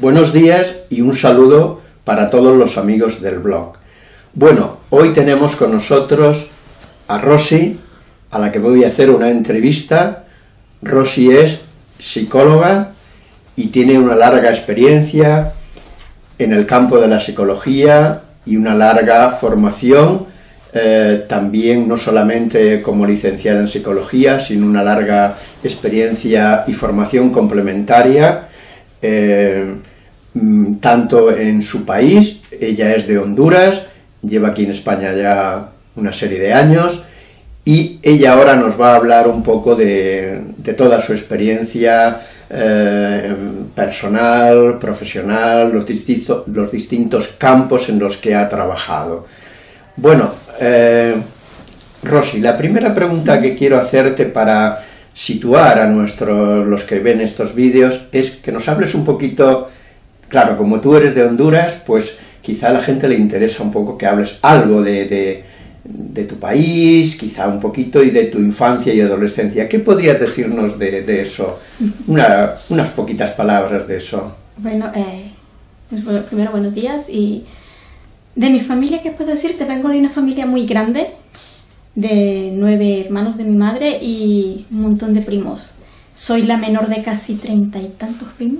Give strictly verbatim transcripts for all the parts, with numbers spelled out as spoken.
Buenos días y un saludo para todos los amigos del blog. Bueno, hoy tenemos con nosotros a Rosy, a la que voy a hacer una entrevista. Rosy es psicóloga y tiene una larga experiencia en el campo de la psicología y una larga formación, eh, también no solamente como licenciada en psicología, sino una larga experiencia y formación complementaria, eh, tanto en su país. Ella es de Honduras, lleva aquí en España ya una serie de años, y ella ahora nos va a hablar un poco de, de toda su experiencia eh, personal, profesional, los, distinto, los distintos campos en los que ha trabajado. Bueno, eh, Rosy, la primera pregunta que quiero hacerte para situar a nuestros, los que ven estos vídeos, es que nos hables un poquito. Claro, como tú eres de Honduras, pues quizá a la gente le interesa un poco que hables algo de, de, de tu país, quizá un poquito, y de tu infancia y adolescencia. ¿Qué podrías decirnos de, de eso? Una, unas poquitas palabras de eso. Bueno, eh, pues bueno, primero buenos días. Y de mi familia, ¿qué puedo decirte? Vengo de una familia muy grande, de nueve hermanos de mi madre y un montón de primos. Soy la menor de casi treinta y tantos primos.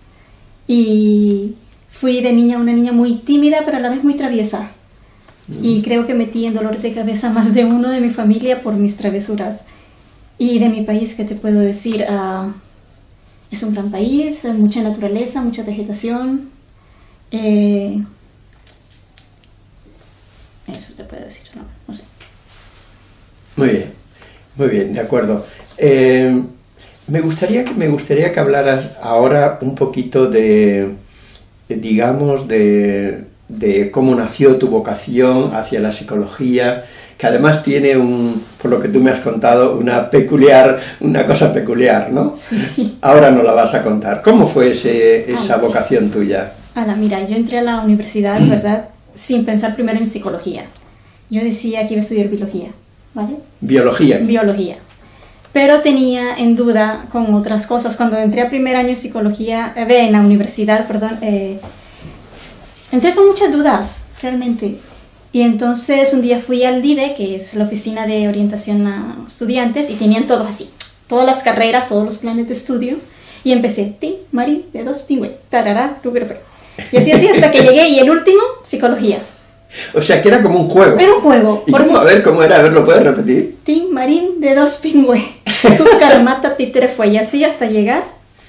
Y fui de niña una niña muy tímida, pero a la vez muy traviesa. Mm. Y creo que metí en dolor de cabeza más de uno de mi familia por mis travesuras. Y de mi país, ¿qué te puedo decir? Uh, es un gran país, mucha naturaleza, mucha vegetación. Eh, eso te puedo decir, no, no sé. Muy bien, muy bien, de acuerdo. Eh, Me gustaría, que, me gustaría que hablaras ahora un poquito de, de digamos, de, de cómo nació tu vocación hacia la psicología, que además tiene, un, por lo que tú me has contado, una peculiar, una cosa peculiar, ¿no? Sí. Ahora nos la vas a contar. ¿Cómo fue ese, esa Ala. vocación tuya? Ala, mira, yo entré a la universidad, ¿verdad?, sin pensar primero en psicología. Yo decía que iba a estudiar biología, ¿vale? ¿Biología? Biología. Pero tenía en duda con otras cosas. Cuando entré a primer año en psicología, eh, en la universidad, perdón, eh, entré con muchas dudas, realmente. Y entonces un día fui al D I D E, que es la oficina de orientación a estudiantes, y tenían todo así, todas las carreras, todos los planes de estudio, y empecé, Tim, Marín, de dos, pingüe, tarará, tu, y así así hasta que llegué, y el último, psicología. O sea, que era como un juego. Era un juego. ¿Y cómo? A ver, ¿cómo era? A ver, ¿lo puedes repetir? Tim, Marín, de dos, pingüe. Cucaramata, títere, fue. Y así hasta llegar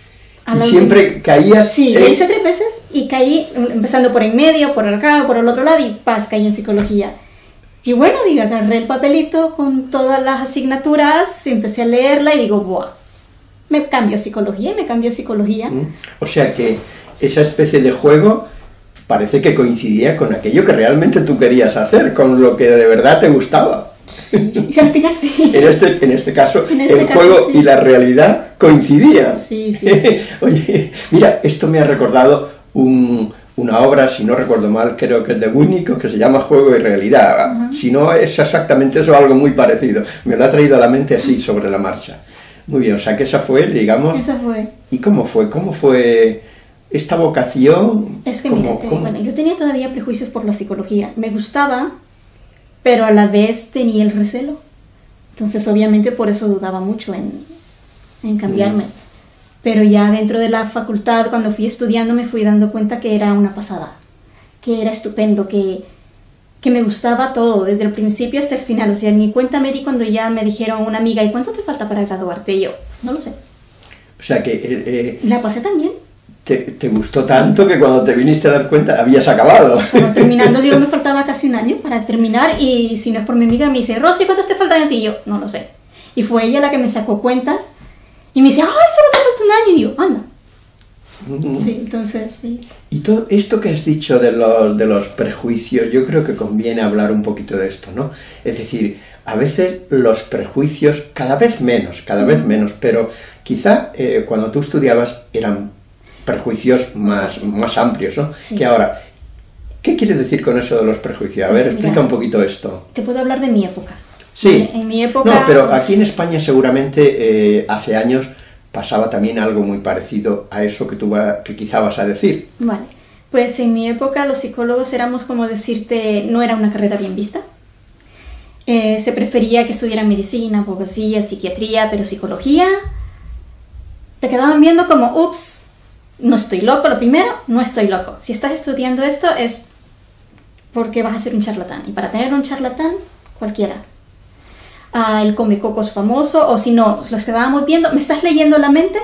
a la... ¿Y siempre caías? Sí, eh... lo hice tres veces y caí, empezando por en medio, por acá, por el otro lado, y paz, caí en psicología. Y bueno, digo, agarré el papelito con todas las asignaturas, empecé a leerla y digo, ¡buah! Me cambio a psicología y me cambio a psicología. Mm. O sea que esa especie de juego parece que coincidía con aquello que realmente tú querías hacer, con lo que de verdad te gustaba. Sí, y al final sí. En este, en este caso, en este el caso, juego sí. y la realidad coincidían. Sí, sí, sí. Oye, mira, esto me ha recordado un, una obra, si no recuerdo mal, creo que es de Winnicott, que se llama Juego y Realidad. Uh-huh. Si no es exactamente eso, algo muy parecido. Me lo ha traído a la mente así, sobre la marcha. Muy bien, o sea que esa fue, digamos... Esa fue. ¿Y cómo fue? ¿Cómo fue...? ¿Esta vocación? Es que mira, eh, bueno, yo tenía todavía prejuicios por la psicología. Me gustaba, pero a la vez tenía el recelo. Entonces, obviamente, por eso dudaba mucho en, en cambiarme. Mm. Pero ya dentro de la facultad, cuando fui estudiando, me fui dando cuenta que era una pasada. Que era estupendo, que, que me gustaba todo, desde el principio hasta el final. O sea, ni cuenta me di cuando ya me dijeron una amiga, ¿y cuánto te falta para graduarte? Y yo, pues no lo sé. O sea que... Eh, eh... La pasé también. Te, te gustó tanto que cuando te viniste a dar cuenta habías acabado. Estaba terminando, digo, me faltaba casi un año para terminar, y si no es por mi amiga me dice, Rosy, ¿cuántas te faltan a ti? Y yo, no lo sé. Y fue ella la que me sacó cuentas y me dice, ¡ay, solo te falta un año! Y yo, anda. Mm-hmm. Sí, entonces, sí. Y todo esto que has dicho de los, de los prejuicios, yo creo que conviene hablar un poquito de esto, ¿no? Es decir, a veces los prejuicios, cada vez menos, cada vez menos, pero quizá eh, cuando tú estudiabas eran prejuicios más, más amplios, ¿no? Sí. Que ahora, ¿qué quieres decir con eso de los prejuicios? A ver, pues explica mira, un poquito esto. Te puedo hablar de mi época. Sí. En mi época... No, pero aquí en España seguramente eh, hace años pasaba también algo muy parecido a eso que tú va, que quizá vas a decir. Vale, pues en mi época los psicólogos éramos, como decirte, no era una carrera bien vista. Eh, se prefería que estudiaran medicina, abogacía, psiquiatría, pero psicología te quedaban viendo como, ups, no estoy loco, lo primero, no estoy loco. Si estás estudiando esto es porque vas a ser un charlatán. Y para tener un charlatán, cualquiera. Ah, el comecocos famoso, o si no, los quedábamos viendo, ¿me estás leyendo la mente?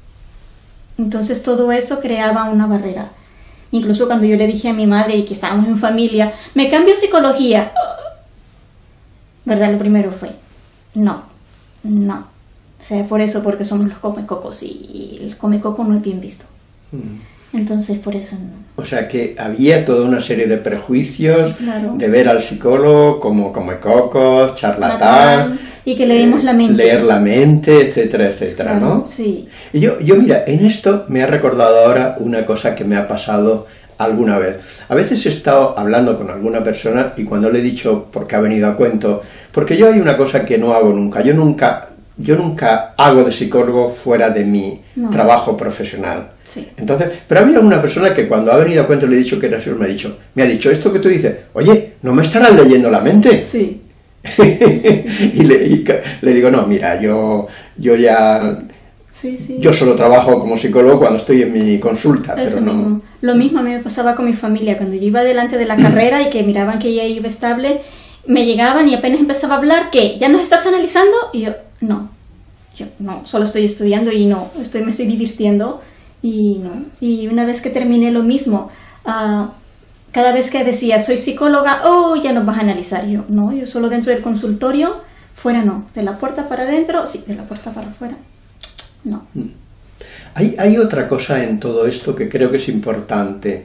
Entonces todo eso creaba una barrera. Incluso cuando yo le dije a mi madre que estábamos en familia, me cambio a psicología, ¿verdad? Lo primero fue, no, no. O sea, por eso, porque somos los comecocos y el comecoco no es bien visto. Mm. Entonces, por eso no. O sea, que había toda una serie de prejuicios, claro, de ver al psicólogo como comecocos, charlatán, y que leemos eh, la mente. leer la mente, etcétera, etcétera, claro, ¿no? Sí. Y yo, yo, mira, en esto me ha recordado ahora una cosa que me ha pasado alguna vez. A veces he estado hablando con alguna persona y cuando le he dicho por qué ha venido a cuento, porque yo hay una cosa que no hago nunca, yo nunca, yo nunca hago de psicólogo fuera de mi no. trabajo profesional. Sí. Entonces, pero ha habido una persona que cuando ha venido a cuento le he dicho que era así, me ha dicho, me ha dicho esto que tú dices, oye, ¿no me estarás leyendo la mente? Sí. sí, sí, sí. y, le, y le digo, no, mira, yo, yo ya... Sí, sí. Yo solo trabajo como psicólogo cuando estoy en mi consulta, Eso pero no... Mismo. Lo mismo a mí me pasaba con mi familia, cuando yo iba delante de la carrera y que miraban que ella iba estable, me llegaban y apenas empezaba a hablar, ¿qué? ¿Ya nos estás analizando? Y yo, no, yo no, solo estoy estudiando y no, estoy, me estoy divirtiendo y no. Y una vez que terminé lo mismo, uh, cada vez que decía, soy psicóloga, oh, ya nos vas a analizar. Yo, no, yo solo dentro del consultorio, fuera no, de la puerta para adentro, sí, de la puerta para afuera. No. Hay, hay otra cosa en todo esto que creo que es importante.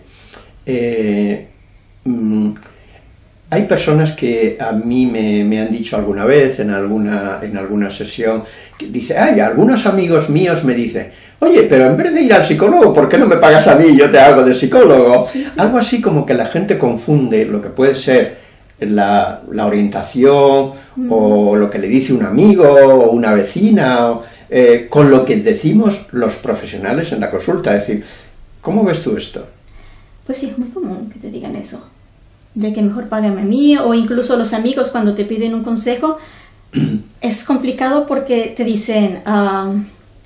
Eh, mm, hay personas que a mí me, me han dicho alguna vez en alguna, en alguna sesión, que dice, ay, algunos amigos míos me dicen, oye, pero en vez de ir al psicólogo, ¿por qué no me pagas a mí y yo te hago de psicólogo? Sí, sí. Algo así como que la gente confunde lo que puede ser la, la orientación mm. o lo que le dice un amigo o una vecina o, Eh, con lo que decimos los profesionales en la consulta. Es decir, ¿cómo ves tú esto? Pues sí, es muy común que te digan eso, de que mejor págame a mí, o incluso los amigos cuando te piden un consejo. Es complicado porque te dicen, uh,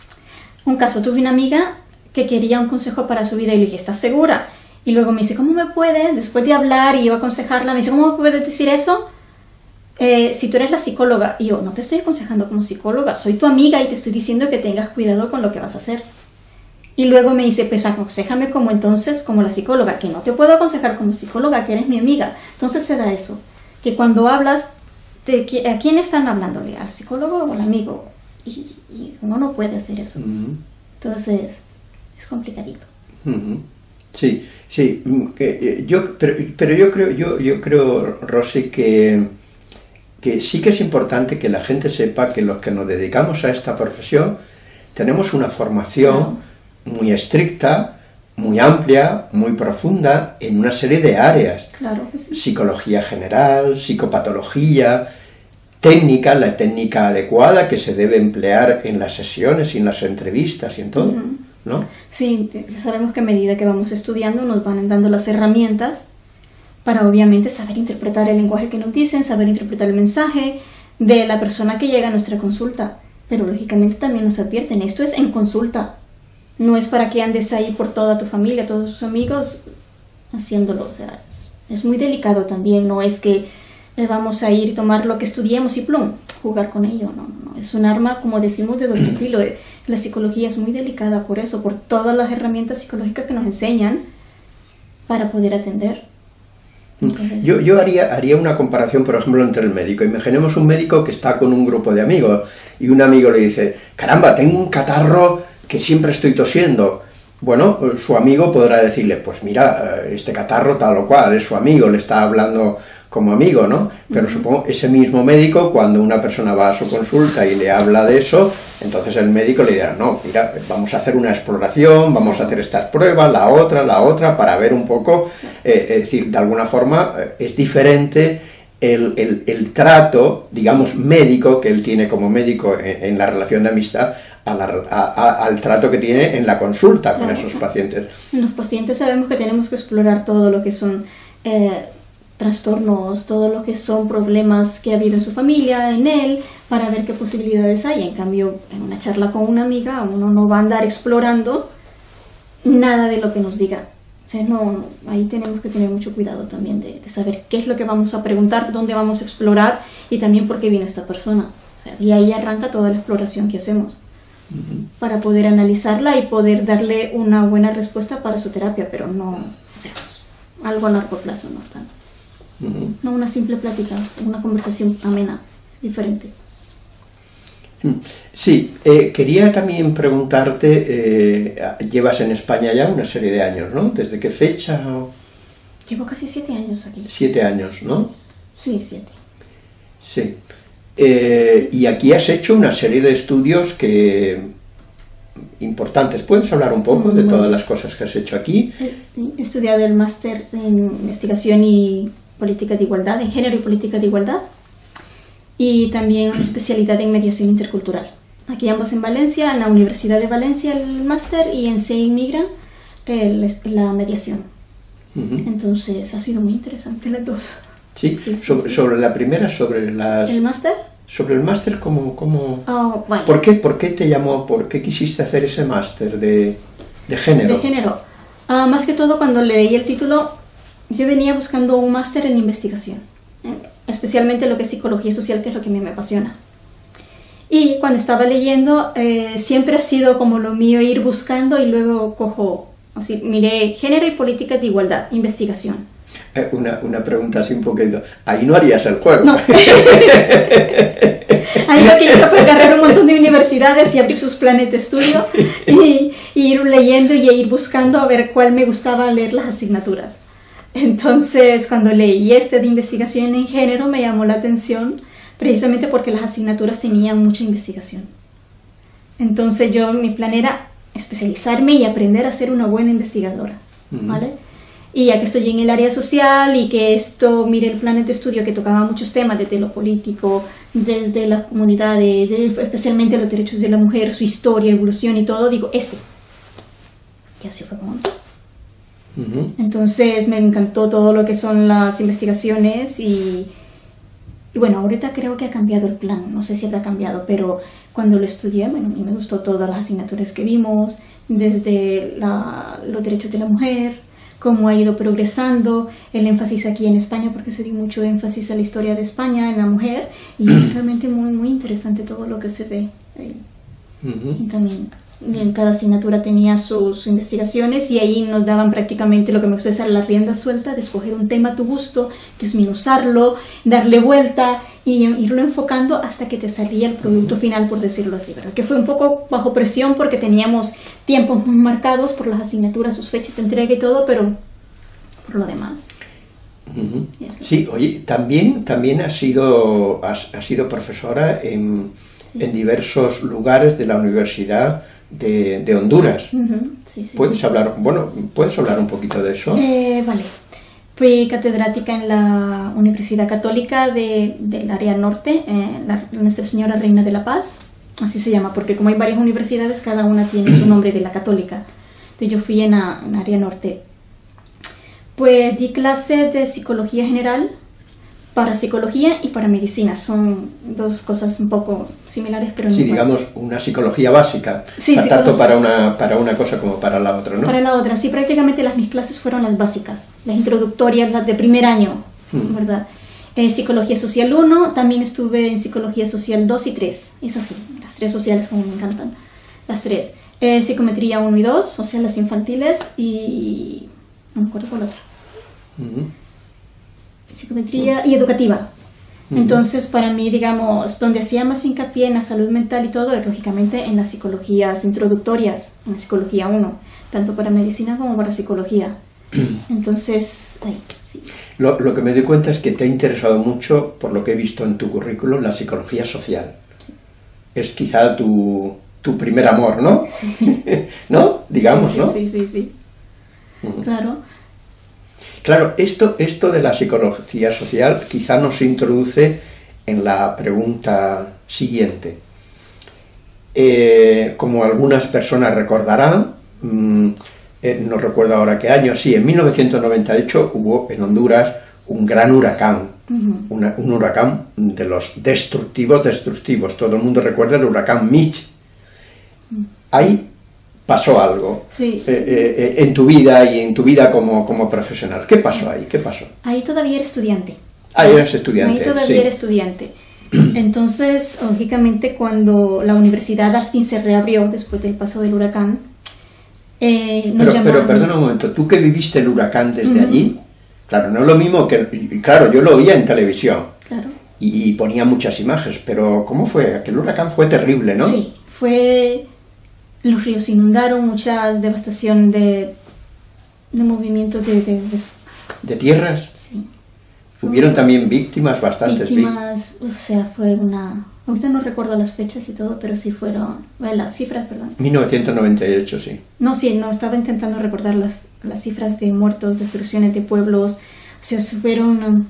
un caso, tuve una amiga que quería un consejo para su vida y le dije, ¿estás segura? Y luego me dice, ¿cómo me puedes? Después de hablar y yo aconsejarla, me dice, ¿cómo me puedes decir eso? Eh, si tú eres la psicóloga, y yo no te estoy aconsejando como psicóloga, soy tu amiga y te estoy diciendo que tengas cuidado con lo que vas a hacer. Y luego me dice, pues aconséjame como entonces, como la psicóloga, que no te puedo aconsejar como psicóloga, que eres mi amiga. Entonces se da eso, que cuando hablas, te, ¿a quién están hablándole? ¿Al psicólogo o al amigo? Y, y uno no puede hacer eso. Uh-huh. Entonces, es complicadito. Uh-huh. Sí, sí, yo, pero, pero yo creo, yo, yo creo, Rosy, que que sí que es importante que la gente sepa que los que nos dedicamos a esta profesión tenemos una formación muy estricta, muy amplia, muy profunda en una serie de áreas. Claro que sí. Psicología general, psicopatología, técnica, la técnica adecuada que se debe emplear en las sesiones y en las entrevistas y en todo, uh-huh. ¿no? Sí, sabemos que a medida que vamos estudiando nos van dando las herramientas para obviamente saber interpretar el lenguaje que nos dicen, saber interpretar el mensaje de la persona que llega a nuestra consulta. Pero lógicamente también nos advierten, esto es en consulta, no es para que andes ahí por toda tu familia, todos tus amigos haciéndolo. O sea, es, es muy delicado también, no es que vamos a ir y tomar lo que estudiemos y plum, jugar con ello, no, no, no. Es un arma, como decimos, de doble filo. La psicología es muy delicada por eso, por todas las herramientas psicológicas que nos enseñan para poder atender. Entonces, yo yo haría, haría una comparación, por ejemplo, entre el médico. Imaginemos un médico que está con un grupo de amigos y un amigo le dice, caramba, tengo un catarro que siempre estoy tosiendo. Bueno, su amigo podrá decirle, pues mira, este catarro tal o cual, es su amigo, le está hablando como amigo, ¿no? Pero uh-huh. supongo ese mismo médico, cuando una persona va a su consulta y le habla de eso, entonces el médico le dirá, no, mira, vamos a hacer una exploración, vamos a hacer estas pruebas, la otra, la otra, para ver un poco, eh, es decir, de alguna forma eh, es diferente el, el, el trato, digamos, médico que él tiene como médico en, en la relación de amistad, a la, a, a, al trato que tiene en la consulta con Claro. esos pacientes. En los pacientes sabemos que tenemos que explorar todo lo que son eh, trastornos, todo lo que son problemas que ha habido en su familia, en él, para ver qué posibilidades hay. En cambio, en una charla con una amiga, uno no va a andar explorando nada de lo que nos diga. O sea, no, ahí tenemos que tener mucho cuidado también de, de saber qué es lo que vamos a preguntar, dónde vamos a explorar y también por qué viene esta persona. O sea, y ahí arranca toda la exploración que hacemos uh-huh. para poder analizarla y poder darle una buena respuesta para su terapia, pero no, o sea, pues, algo a largo plazo, no tanto. Uh-huh. No una simple plática, una conversación amena, es diferente. Sí, eh, quería también preguntarte, eh, llevas en España ya una serie de años, ¿no? ¿Desde qué fecha? Llevo casi siete años aquí. Siete años, ¿no? Sí, siete. Sí. Eh, y aquí has hecho una serie de estudios que importantes. ¿Puedes hablar un poco mm, de bueno. todas las cosas que has hecho aquí? He estudiado el máster en investigación y política de igualdad, en género y política de igualdad. Y también una especialidad en mediación intercultural. Aquí ambos en Valencia, en la Universidad de Valencia el máster y en C I Migra el, la mediación. Uh-huh. Entonces ha sido muy interesante las dos. Sí, sí, sí, sobre, sí. sobre la primera, sobre las... ¿El máster? Sobre el máster, ¿cómo...? cómo... Oh, bueno. ¿Por qué, ¿Por qué te llamó, por qué quisiste hacer ese máster de, de género? De género. Uh, más que todo cuando leí el título, yo venía buscando un máster en investigación. Especialmente lo que es psicología social, que es lo que a mí me apasiona. Y cuando estaba leyendo, eh, siempre ha sido como lo mío ir buscando y luego cojo, así, miré género y política de igualdad, investigación. Eh, una, una pregunta así un poquito, ahí no harías el juego. No. Ahí lo que hice fue agarrar un montón de universidades y abrir sus planes de estudio y, y ir leyendo y ir buscando a ver cuál me gustaba leer las asignaturas. Entonces, cuando leí este de investigación en género, me llamó la atención, precisamente porque las asignaturas tenían mucha investigación. Entonces, yo, mi plan era especializarme y aprender a ser una buena investigadora, ¿vale? Uh-huh. Y ya que estoy en el área social y que esto, mire el plan de estudio que tocaba muchos temas, desde lo político, desde las comunidades, de, especialmente los derechos de la mujer, su historia, evolución y todo, digo, este. Y así fue como... Uh-huh. Entonces me encantó todo lo que son las investigaciones y, y bueno, ahorita creo que ha cambiado el plan, no sé si habrá cambiado, pero cuando lo estudié, bueno, a mí me gustó todas las asignaturas que vimos, desde la, los derechos de la mujer, cómo ha ido progresando, el énfasis aquí en España, porque se dio mucho énfasis a la historia de España, en la mujer, y es realmente muy, muy interesante todo lo que se ve ahí. Uh-huh. Y también... en cada asignatura tenía sus investigaciones y ahí nos daban prácticamente lo que me gustó es la rienda suelta de escoger un tema a tu gusto, desmenuzarlo, darle vuelta y irlo enfocando hasta que te salía el producto final, por decirlo así, ¿verdad? Que fue un poco bajo presión porque teníamos tiempos muy marcados por las asignaturas, sus fechas de entrega y todo, pero por lo demás. Uh-huh. Sí, oye, también, también has sido, has, has sido profesora en, sí. en diversos lugares de la universidad De, de Honduras. Uh-huh. Sí, sí, ¿Puedes sí. hablar, bueno, ¿puedes hablar un poquito de eso? Eh, vale. Fui catedrática en la Universidad Católica de, del área norte, eh, la, Nuestra Señora Reina de la Paz, así se llama, porque como hay varias universidades, cada una tiene su nombre de la católica. Entonces yo fui en la en área norte. Pues di clases de psicología general, para psicología y para medicina. Son dos cosas un poco similares, pero no sí, igual. Digamos, una psicología básica, sí, tanto psicología. para una, para una cosa como para la otra, ¿no? Para la otra, sí, prácticamente las mis clases fueron las básicas, las introductorias, las de primer año, hmm. ¿verdad? Eh, psicología social uno, también estuve en psicología social dos y tres, es así, las tres sociales como me encantan, las tres. Eh, psicometría uno y dos, o sea, las infantiles, y no me acuerdo cuál otra. Uh-huh. Psicometría y educativa. Uh-huh. Entonces, para mí, digamos, donde hacía más hincapié en la salud mental y todo, es lógicamente en las psicologías introductorias, en la psicología uno, tanto para medicina como para psicología. Entonces, ahí, sí. Lo, lo que me doy cuenta es que te ha interesado mucho, por lo que he visto en tu currículum, la psicología social. Sí. Es quizá tu, tu primer amor, ¿no? Sí. ¿No? Digamos, sí, ¿no? Sí, sí, sí. Uh-huh. Claro. Claro, esto, esto de la psicología social quizá nos introduce en la pregunta siguiente. Eh, como algunas personas recordarán, mmm, eh, no recuerdo ahora qué año, sí, en mil novecientos noventa y ocho hubo en Honduras un gran huracán, uh-huh. una, un huracán de los destructivos, destructivos. Todo el mundo recuerda el huracán Mitch. Uh-huh. Ahí pasó algo sí. eh, eh, en tu vida y en tu vida como, como profesional. ¿Qué pasó ahí? ¿Qué pasó? Ahí todavía era estudiante. Ahí eras estudiante. Ahí todavía sí. era estudiante. Entonces, lógicamente, cuando la universidad al fin se reabrió después del paso del huracán, eh, nos pero, llamaron... pero perdona un momento, tú que viviste el huracán desde uh-huh. allí, claro, no es lo mismo que... Claro, yo lo oía en televisión. Claro. Y, y ponía muchas imágenes, pero ¿cómo fue? Aquel huracán fue terrible, ¿no? Sí, fue... Los ríos se inundaron, mucha devastación de, de movimientos de, de, de... ¿De tierras? Sí. Hubieron también víctimas, bastantes víctimas. O sea, fue una... Ahorita no recuerdo las fechas y todo, pero sí fueron... Bueno, las cifras, perdón. mil novecientos noventa y ocho, sí. No, sí, no, estaba intentando recordar las, las cifras de muertos, destrucciones de pueblos. O sea, fueron... Um,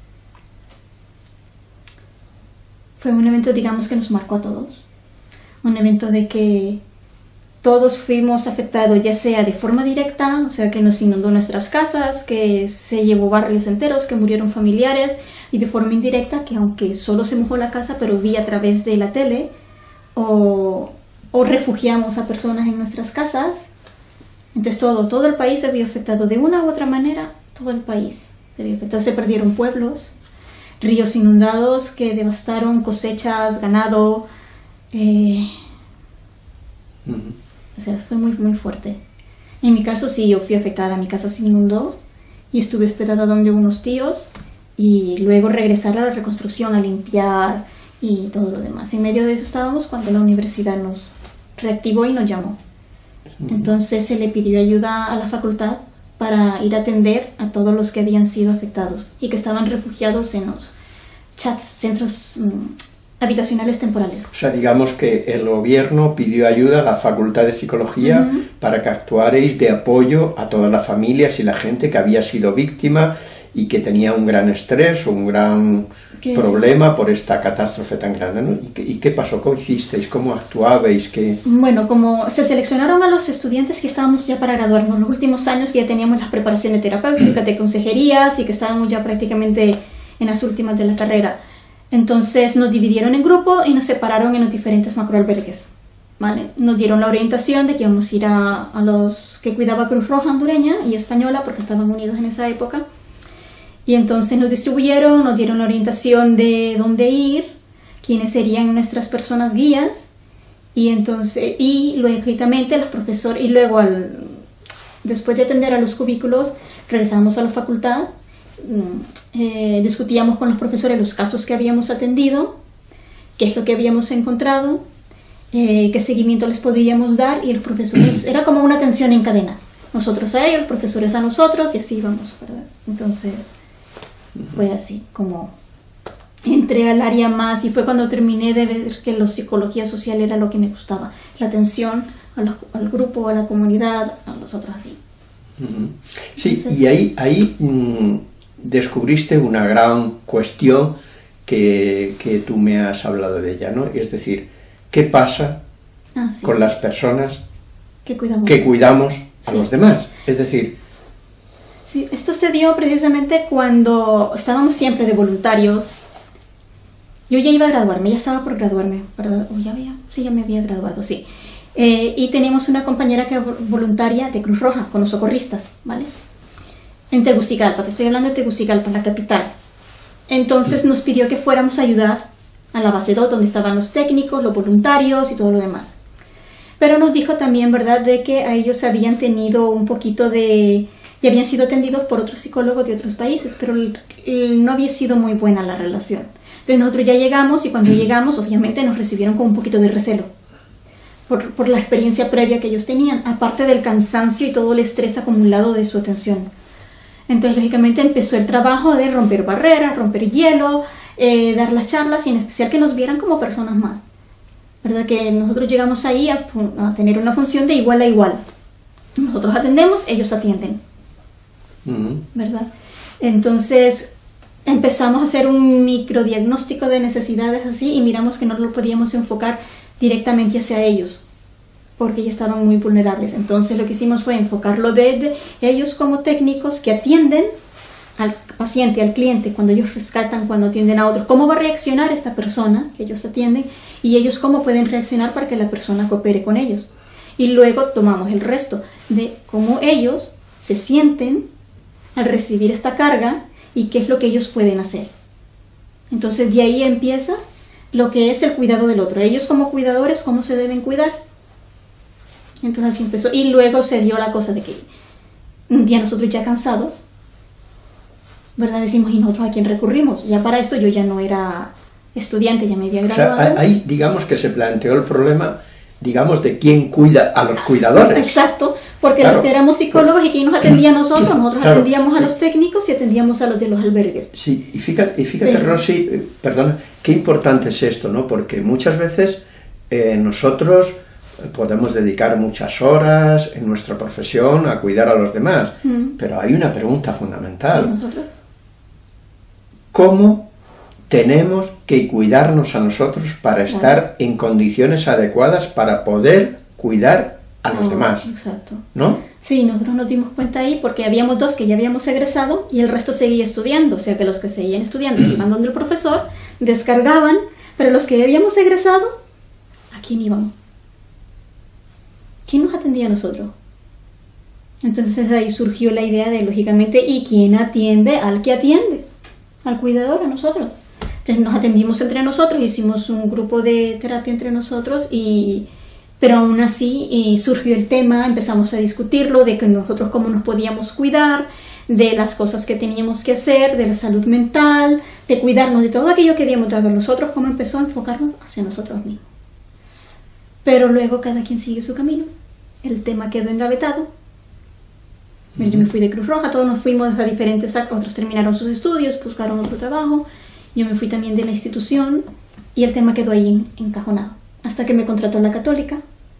fue un evento, digamos, que nos marcó a todos. Un evento de que... todos fuimos afectados, ya sea de forma directa, o sea, que nos inundó nuestras casas, que se llevó barrios enteros, que murieron familiares, y de forma indirecta, que aunque solo se mojó la casa, pero vi a través de la tele, o, o refugiamos a personas en nuestras casas. Entonces todo, todo el país se vio afectado de una u otra manera, todo el país se vio afectado. Se perdieron pueblos, ríos inundados que devastaron cosechas, ganado, eh, uh-huh. O sea, fue muy, muy fuerte. En mi caso sí, yo fui afectada, mi casa se inundó y estuve hospedada donde unos tíos y luego regresar a la reconstrucción, a limpiar y todo lo demás. En medio de eso estábamos cuando la universidad nos reactivó y nos llamó. Entonces se le pidió ayuda a la facultad para ir a atender a todos los que habían sido afectados y que estaban refugiados en los chats, centros... Mmm, habitacionales temporales. O sea, digamos que el gobierno pidió ayuda a la Facultad de Psicología uh-huh. para que actuarais de apoyo a todas las familias y la gente que había sido víctima y que tenía un gran estrés o un gran problema es? por esta catástrofe tan grande, ¿no? ¿Y qué, y qué pasó? ¿Cómo hicisteis? ¿Cómo actuabais? ¿Qué... Bueno, como se seleccionaron a los estudiantes que estábamos ya para graduarnos, los últimos años que ya teníamos las preparaciones terapéuticas, de consejerías y que estábamos ya prácticamente en las últimas de la carrera. Entonces nos dividieron en grupo y nos separaron en los diferentes macroalbergues, ¿vale? Nos dieron la orientación de que íbamos a ir a, a los que cuidaba Cruz Roja hondureña y española, porque estaban unidos en esa época. Y entonces nos distribuyeron, nos dieron la orientación de dónde ir, quiénes serían nuestras personas guías, y entonces, y lógicamente los profesores, y luego al, después de atender a los cubículos, regresamos a la facultad. Eh, discutíamos con los profesores los casos que habíamos atendido, qué es lo que habíamos encontrado, eh, qué seguimiento les podíamos dar, y los profesores, era como una atención en cadena, nosotros a ellos, los profesores a nosotros, y así íbamos, ¿verdad? Entonces fue así como entré al área más, y fue cuando terminé de ver que la psicología social era lo que me gustaba, la atención a los, al grupo, a la comunidad, a los otros así. Sí, entonces, y ahí, ahí mmm, descubriste una gran cuestión que, que tú me has hablado de ella, ¿no? Es decir, ¿qué pasa ah, sí, con sí. las personas que cuidamos, que cuidamos a sí. los demás? Es decir... Sí, esto se dio precisamente cuando estábamos siempre de voluntarios. Yo ya iba a graduarme, ya estaba por graduarme, ¿verdad? Oh, ya había, sí, ya me había graduado, sí. Eh, y teníamos una compañera que voluntaria de Cruz Roja, con los socorristas, ¿vale? En Tegucigalpa, te estoy hablando de Tegucigalpa, la capital. Entonces nos pidió que fuéramos a ayudar a la base dos, donde estaban los técnicos, los voluntarios y todo lo demás. Pero nos dijo también, ¿verdad?, de que a ellos habían tenido un poquito de... y habían sido atendidos por otros psicólogos de otros países, pero el, el, no había sido muy buena la relación. Entonces nosotros ya llegamos, y cuando llegamos, obviamente nos recibieron con un poquito de recelo. Por, por la experiencia previa que ellos tenían, aparte del cansancio y todo el estrés acumulado de su atención. Entonces, lógicamente, empezó el trabajo de romper barreras, romper hielo, eh, dar las charlas, y en especial que nos vieran como personas más. ¿Verdad? Que nosotros llegamos ahí a, a tener una función de igual a igual. Nosotros atendemos, ellos atienden. Uh-huh. ¿Verdad? Entonces empezamos a hacer un microdiagnóstico de necesidades así y miramos que no lo podíamos enfocar directamente hacia ellos, porque ya estaban muy vulnerables. Entonces lo que hicimos fue enfocarlo desde ellos como técnicos que atienden al paciente, al cliente, cuando ellos rescatan, cuando atienden a otros, cómo va a reaccionar esta persona que ellos atienden y ellos cómo pueden reaccionar para que la persona coopere con ellos. Y luego tomamos el resto de cómo ellos se sienten al recibir esta carga y qué es lo que ellos pueden hacer. Entonces de ahí empieza lo que es el cuidado del otro. Ellos como cuidadores, cómo se deben cuidar. Entonces así empezó. Y luego se dio la cosa de que un día nosotros ya cansados, ¿verdad? Decimos, ¿y nosotros a quién recurrimos? Ya para eso yo ya no era estudiante, ya me había graduado. O sea, ahí digamos que se planteó el problema, digamos, de quién cuida a los cuidadores. Exacto, porque Claro. los que éramos psicólogos y quién nos atendía a nosotros, nosotros Claro. atendíamos a los técnicos y atendíamos a los de los albergues. Sí, y fíjate, y fíjate Pero- Rosy, eh, perdona, qué importante es esto, ¿no? Porque muchas veces eh, nosotros podemos dedicar muchas horas en nuestra profesión a cuidar a los demás, Mm. pero hay una pregunta fundamental. Nosotros. ¿Cómo tenemos que cuidarnos a nosotros para estar en condiciones adecuadas para poder cuidar a los Ah, demás? Exacto. ¿No? Sí, nosotros nos dimos cuenta ahí porque habíamos dos que ya habíamos egresado y el resto seguía estudiando. O sea que los que seguían estudiando se iban donde el profesor, descargaban, pero los que ya habíamos egresado, ¿a quién íbamos? ¿Quién nos atendía a nosotros? Entonces ahí surgió la idea de, lógicamente, ¿y quién atiende al que atiende? Al cuidador, a nosotros. Entonces nos atendimos entre nosotros, hicimos un grupo de terapia entre nosotros y... Pero aún así y surgió el tema, empezamos a discutirlo, de que nosotros cómo nos podíamos cuidar, de las cosas que teníamos que hacer, de la salud mental, de cuidarnos de todo aquello que habíamos dado a nosotros, cómo empezó a enfocarnos hacia nosotros mismos. Pero luego cada quien sigue su camino, el tema quedó engavetado. Yo me fui de Cruz Roja, todos nos fuimos a diferentes, otros terminaron sus estudios, buscaron otro trabajo, yo me fui también de la institución y el tema quedó ahí encajonado, hasta que me contrató la Católica.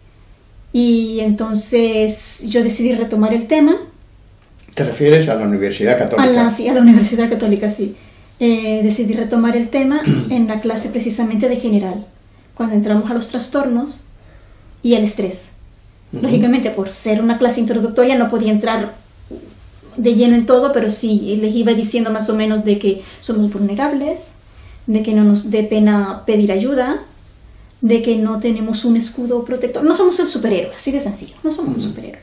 Y entonces yo decidí retomar el tema. ¿Te refieres a la Universidad Católica? A la, sí, a la Universidad Católica, sí. Eh, decidí retomar el tema en la clase precisamente de general, cuando entramos a los trastornos y el estrés. Uh-huh. Lógicamente, por ser una clase introductoria no podía entrar de lleno en todo, pero sí les iba diciendo más o menos de que somos vulnerables, de que no nos dé pena pedir ayuda, de que no tenemos un escudo protector. No somos el superhéroe, así de sencillo, no somos uh-huh. un superhéroe.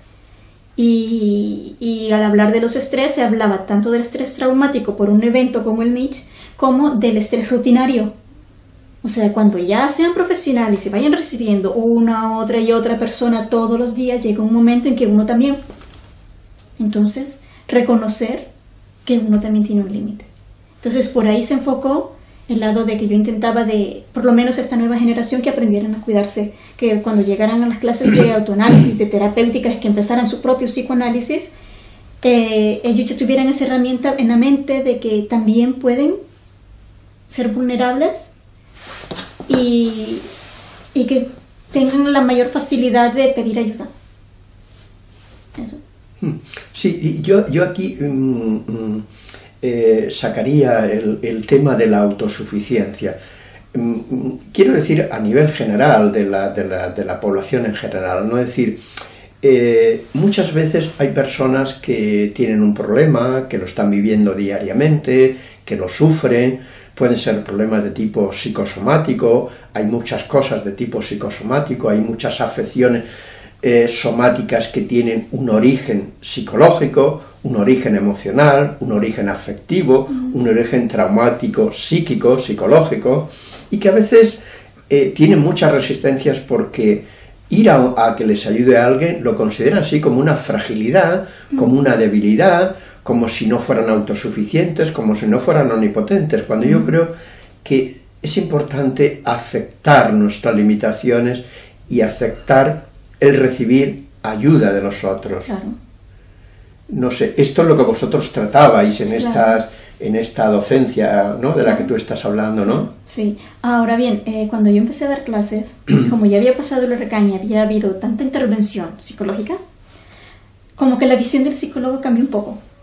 Y, y al hablar de los estrés, se hablaba tanto del estrés traumático por un evento como el M I C H, como del estrés rutinario. O sea, cuando ya sean profesionales y se vayan recibiendo una, otra y otra persona todos los días, llega un momento en que uno también... Entonces, reconocer que uno también tiene un límite. Entonces, por ahí se enfocó el lado de que yo intentaba de, por lo menos esta nueva generación, que aprendieran a cuidarse, que cuando llegaran a las clases de autoanálisis, de terapéuticas, que empezaran su propio psicoanálisis, eh, ellos ya tuvieran esa herramienta en la mente de que también pueden ser vulnerables y, y que tengan la mayor facilidad de pedir ayuda. Eso. Sí, y yo, yo aquí mm, mm, eh, sacaría el, el tema de la autosuficiencia. Mm, quiero decir a nivel general de la, de la, de la población en general, no decir, eh, muchas veces hay personas que tienen un problema, que lo están viviendo diariamente, que lo sufren, pueden ser problemas de tipo psicosomático, hay muchas cosas de tipo psicosomático, hay muchas afecciones Eh, somáticas que tienen un origen psicológico, un origen emocional, un origen afectivo, mm. un origen traumático, psíquico, psicológico, y que a veces eh, tienen muchas resistencias porque ir a, a que les ayude a alguien lo consideran así como una fragilidad, mm. como una debilidad, como si no fueran autosuficientes, como si no fueran omnipotentes, cuando mm. yo creo que es importante aceptar nuestras limitaciones y aceptar el recibir ayuda de los otros. Claro. No sé, esto es lo que vosotros tratabais en, claro. estas, en esta docencia, ¿no?, de la que tú estás hablando, ¿no? Sí. Ahora bien, eh, cuando yo empecé a dar clases, como ya había pasado el huracán y había habido tanta intervención psicológica, como que la visión del psicólogo cambió un poco.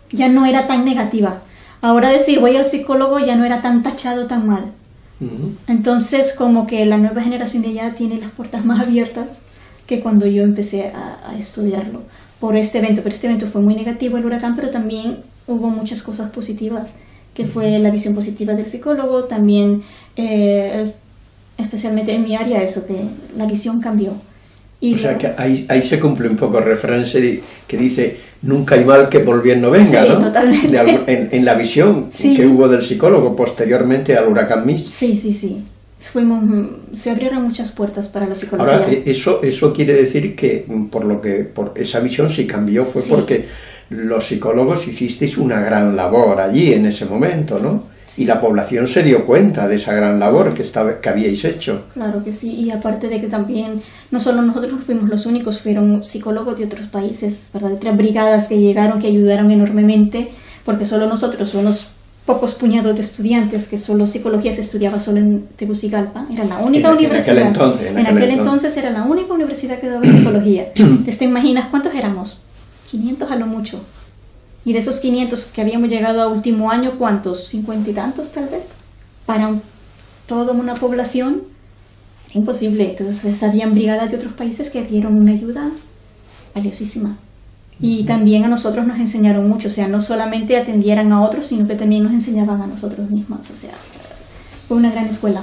ya no era tan negativa. Ahora decir voy al psicólogo ya no era tan tachado, tan mal. Uh-huh. Entonces como que la nueva generación de allá tiene las puertas más abiertas que cuando yo empecé a, a estudiarlo por este evento. Pero este evento fue muy negativo, el huracán, pero también hubo muchas cosas positivas, que fue la visión positiva del psicólogo, también eh, especialmente en mi área eso, que la visión cambió. Y o sea que ahí, ahí se cumple un poco el refrán que dice nunca hay mal que por bien no venga, sí, ¿no? Totalmente. De, en, en la visión sí. que hubo del psicólogo posteriormente al huracán Mitch. Sí, sí, sí. Fuimos, se abrieron muchas puertas para la psicología. Ahora, eso, eso quiere decir que por lo que por esa visión sí cambió, fue sí. porque los psicólogos hicisteis una gran labor allí en ese momento, ¿no? Sí. Y la población se dio cuenta de esa gran labor que, estaba, que habíais hecho. Claro que sí, y aparte de que también, no solo nosotros no fuimos los únicos, fueron psicólogos de otros países, ¿verdad? De otras brigadas que llegaron, que ayudaron enormemente, porque solo nosotros, unos pocos puñados de estudiantes, que solo psicología se estudiaba solo en Tegucigalpa, era la única en, universidad. En aquel entonces. En en aquel aquel entonces. entonces era la única universidad que daba psicología. Entonces, ¿te imaginas cuántos éramos? quinientos a lo mucho. Y de esos quinientos que habíamos llegado a último año, ¿cuántos? cincuenta y tantos tal vez. Para un, toda una población, era imposible. Entonces habían brigadas de otros países que dieron una ayuda valiosísima. Y uh-huh. también a nosotros nos enseñaron mucho. O sea, no solamente atendieran a otros, sino que también nos enseñaban a nosotros mismos. O sea, fue una gran escuela.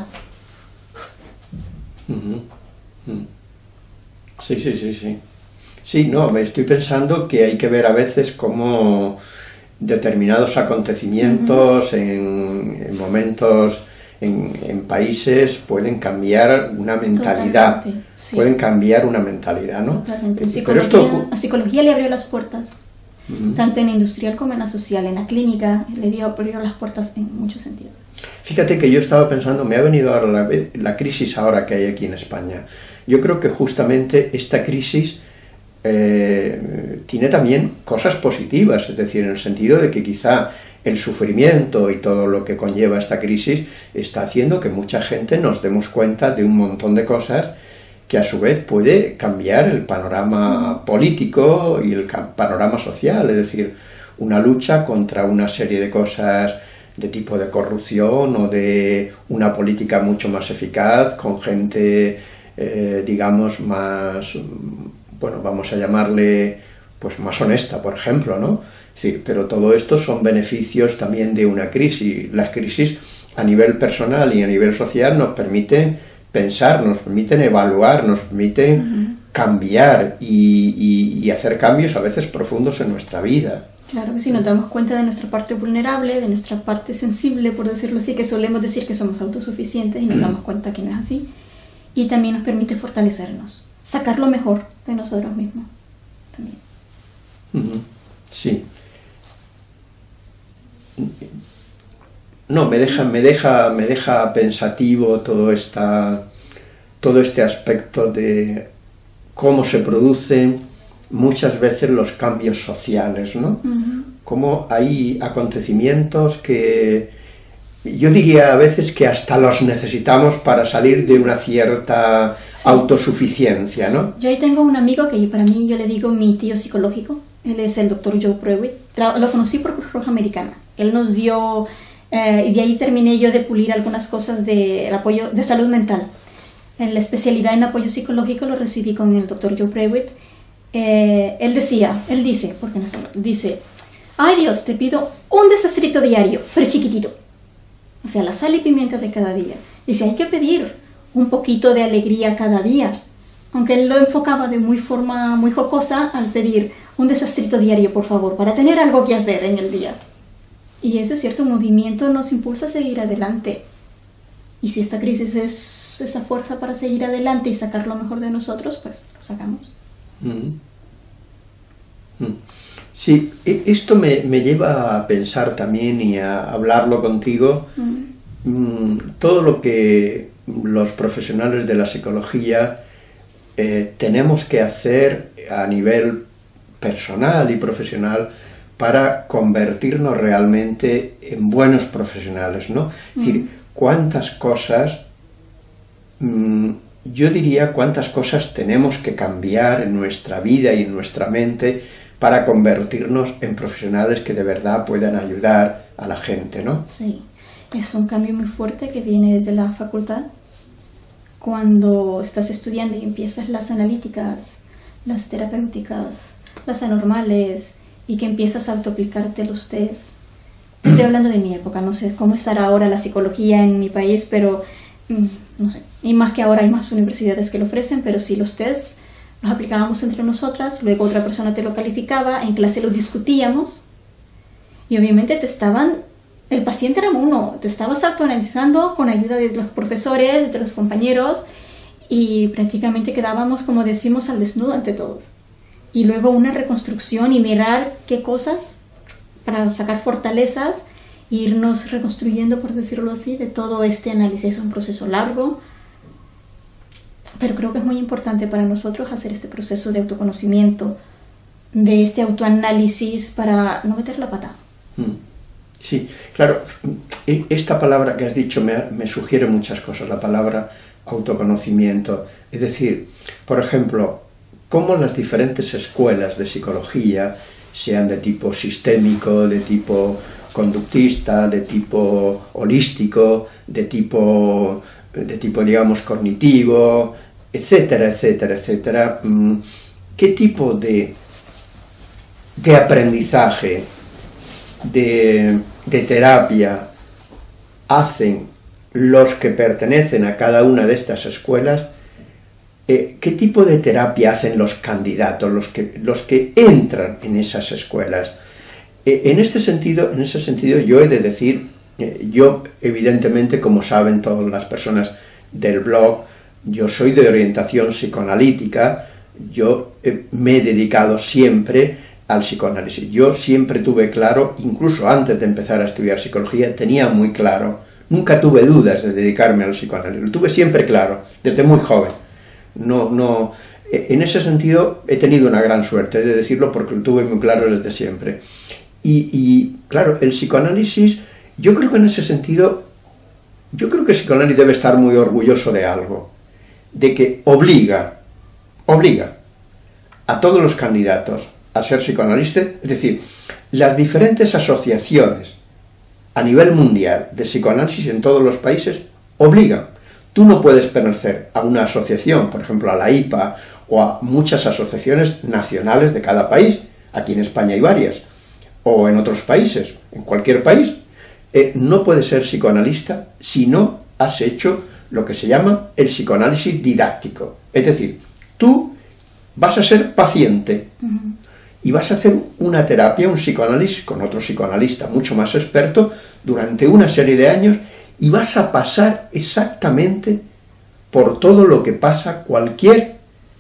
Uh-huh. Uh-huh. Sí, sí, sí, sí. Sí, no, me estoy pensando que hay que ver a veces cómo determinados acontecimientos uh-huh. en, en momentos, en, en países, pueden cambiar una mentalidad, sí. pueden cambiar una mentalidad, ¿no? Totalmente. Pero esto... La psicología le abrió las puertas, uh-huh. tanto en la industrial como en la social, en la clínica, le dio abrió las puertas en muchos sentidos. Fíjate que yo estaba pensando, me ha venido ahora la, la crisis ahora que hay aquí en España. Yo creo que justamente esta crisis Eh, tiene también cosas positivas, es decir, en el sentido de que quizá el sufrimiento y todo lo que conlleva esta crisis está haciendo que mucha gente nos demos cuenta de un montón de cosas que a su vez puede cambiar el panorama político y el panorama social, es decir, una lucha contra una serie de cosas de tipo de corrupción o de una política mucho más eficaz, con gente, eh, digamos, más... bueno, vamos a llamarle, pues más honesta, por ejemplo, ¿no? Es decir, pero todo esto son beneficios también de una crisis. Las crisis a nivel personal y a nivel social nos permiten pensar, nos permiten evaluar, nos permiten uh-huh. cambiar y, y, y hacer cambios a veces profundos en nuestra vida. Claro que sí, nos damos cuenta de nuestra parte vulnerable, de nuestra parte sensible, por decirlo así, que solemos decir que somos autosuficientes y nos damos cuenta que no es así. Y también nos permite fortalecernos. Sacar lo mejor de nosotros mismos también. Sí. No, me deja, me deja, me deja pensativo todo esta, todo este aspecto de cómo se producen muchas veces los cambios sociales, ¿no? Uh-huh. Cómo hay acontecimientos que yo diría a veces que hasta los necesitamos para salir de una cierta sí. autosuficiencia, ¿no? Yo ahí tengo un amigo que para mí yo le digo mi tío psicológico. Él es el doctor Joe Prewitt. Lo conocí por Cruz Roja Americana. Él nos dio, eh, y de ahí terminé yo de pulir algunas cosas de apoyo de salud mental. En la especialidad en apoyo psicológico lo recibí con el doctor Joe Prewitt. Eh, él decía, él dice, porque no sé, dice, ay Dios, te pido un desastrito diario, pero chiquitito. O sea, la sal y pimienta de cada día. Dice, hay que pedir un poquito de alegría cada día. Aunque él lo enfocaba de muy forma muy jocosa al pedir un desastrito diario, por favor, para tener algo que hacer en el día. Y eso es cierto, un movimiento nos impulsa a seguir adelante. Y si esta crisis es esa fuerza para seguir adelante y sacar lo mejor de nosotros, pues lo sacamos. Mm. Mm. Sí, esto me, me lleva a pensar también y a hablarlo contigo, mm. Mm, todo lo que los profesionales de la psicología eh, tenemos que hacer a nivel personal y profesional para convertirnos realmente en buenos profesionales, ¿no? Es decir, mm. cuántas cosas, mmm, yo diría cuántas cosas tenemos que cambiar en nuestra vida y en nuestra mente para convertirnos en profesionales que de verdad puedan ayudar a la gente, ¿no? Sí, es un cambio muy fuerte que viene de la facultad. Cuando estás estudiando y empiezas las analíticas, las terapéuticas, las anormales, y que empiezas a autoaplicarte los test. Estoy hablando de mi época, no sé cómo estará ahora la psicología en mi país, pero no sé, y más que ahora hay más universidades que lo ofrecen, pero sí, los tests los aplicábamos entre nosotras, luego otra persona te lo calificaba, en clase lo discutíamos, y obviamente te estaban, el paciente era uno, te estabas autoanalizando con ayuda de los profesores, de los compañeros, y prácticamente quedábamos, como decimos, al desnudo ante todos. Y luego una reconstrucción y mirar qué cosas para sacar fortalezas e irnos reconstruyendo, por decirlo así, de todo este análisis. Es un proceso largo, pero creo que es muy importante para nosotros hacer este proceso de autoconocimiento, de este autoanálisis para no meter la pata. Sí, claro, esta palabra que has dicho me, me sugiere muchas cosas, la palabra autoconocimiento. Es decir, por ejemplo, cómo las diferentes escuelas de psicología, sean de tipo sistémico, de tipo conductista, de tipo holístico, de tipo, de tipo digamos, cognitivo, etcétera, etcétera, etcétera, ¿qué tipo de, de aprendizaje, de, de terapia hacen los que pertenecen a cada una de estas escuelas? Eh, ¿Qué tipo de terapia hacen los candidatos, los que, los que entran en esas escuelas? Eh, en, este sentido, en ese sentido yo he de decir, eh, yo evidentemente, como saben todas las personas del blog, yo soy de orientación psicoanalítica, yo eh, me he dedicado siempre al psicoanálisis. Yo siempre tuve claro, incluso antes de empezar a estudiar psicología, tenía muy claro, nunca tuve dudas de dedicarme al psicoanálisis, lo tuve siempre claro, desde muy joven. No, no, en ese sentido he tenido una gran suerte, he de decirlo, porque lo tuve muy claro desde siempre. Y, y claro, el psicoanálisis, yo creo que en ese sentido, yo creo que el psicoanálisis debe estar muy orgulloso de algo, de que obliga, obliga a todos los candidatos a ser psicoanalistas, es decir, las diferentes asociaciones a nivel mundial de psicoanálisis en todos los países obligan. Tú no puedes pertenecer a una asociación, por ejemplo a la I P A, o a muchas asociaciones nacionales de cada país, aquí en España hay varias, o en otros países, en cualquier país, eh, no puedes ser psicoanalista si no has hecho lo que se llama el psicoanálisis didáctico. Es decir, tú vas a ser paciente uh-huh. y vas a hacer una terapia, un psicoanálisis con otro psicoanalista mucho más experto durante una serie de años, y vas a pasar exactamente por todo lo que pasa cualquier,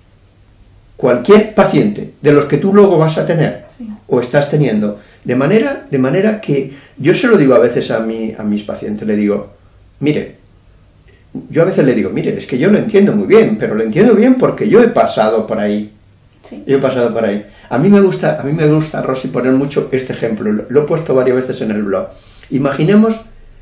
cualquier paciente de los que tú luego vas a tener sí. o estás teniendo. De manera, de manera que yo se lo digo a veces a, mi, a mis pacientes, le digo, mire, yo a veces le digo, mire, es que yo lo entiendo muy bien, pero lo entiendo bien porque yo he pasado por ahí. Sí. Yo he pasado por ahí. A mí me gusta, a mí me gusta, Rosy, poner mucho este ejemplo, lo, lo he puesto varias veces en el blog. Imaginemos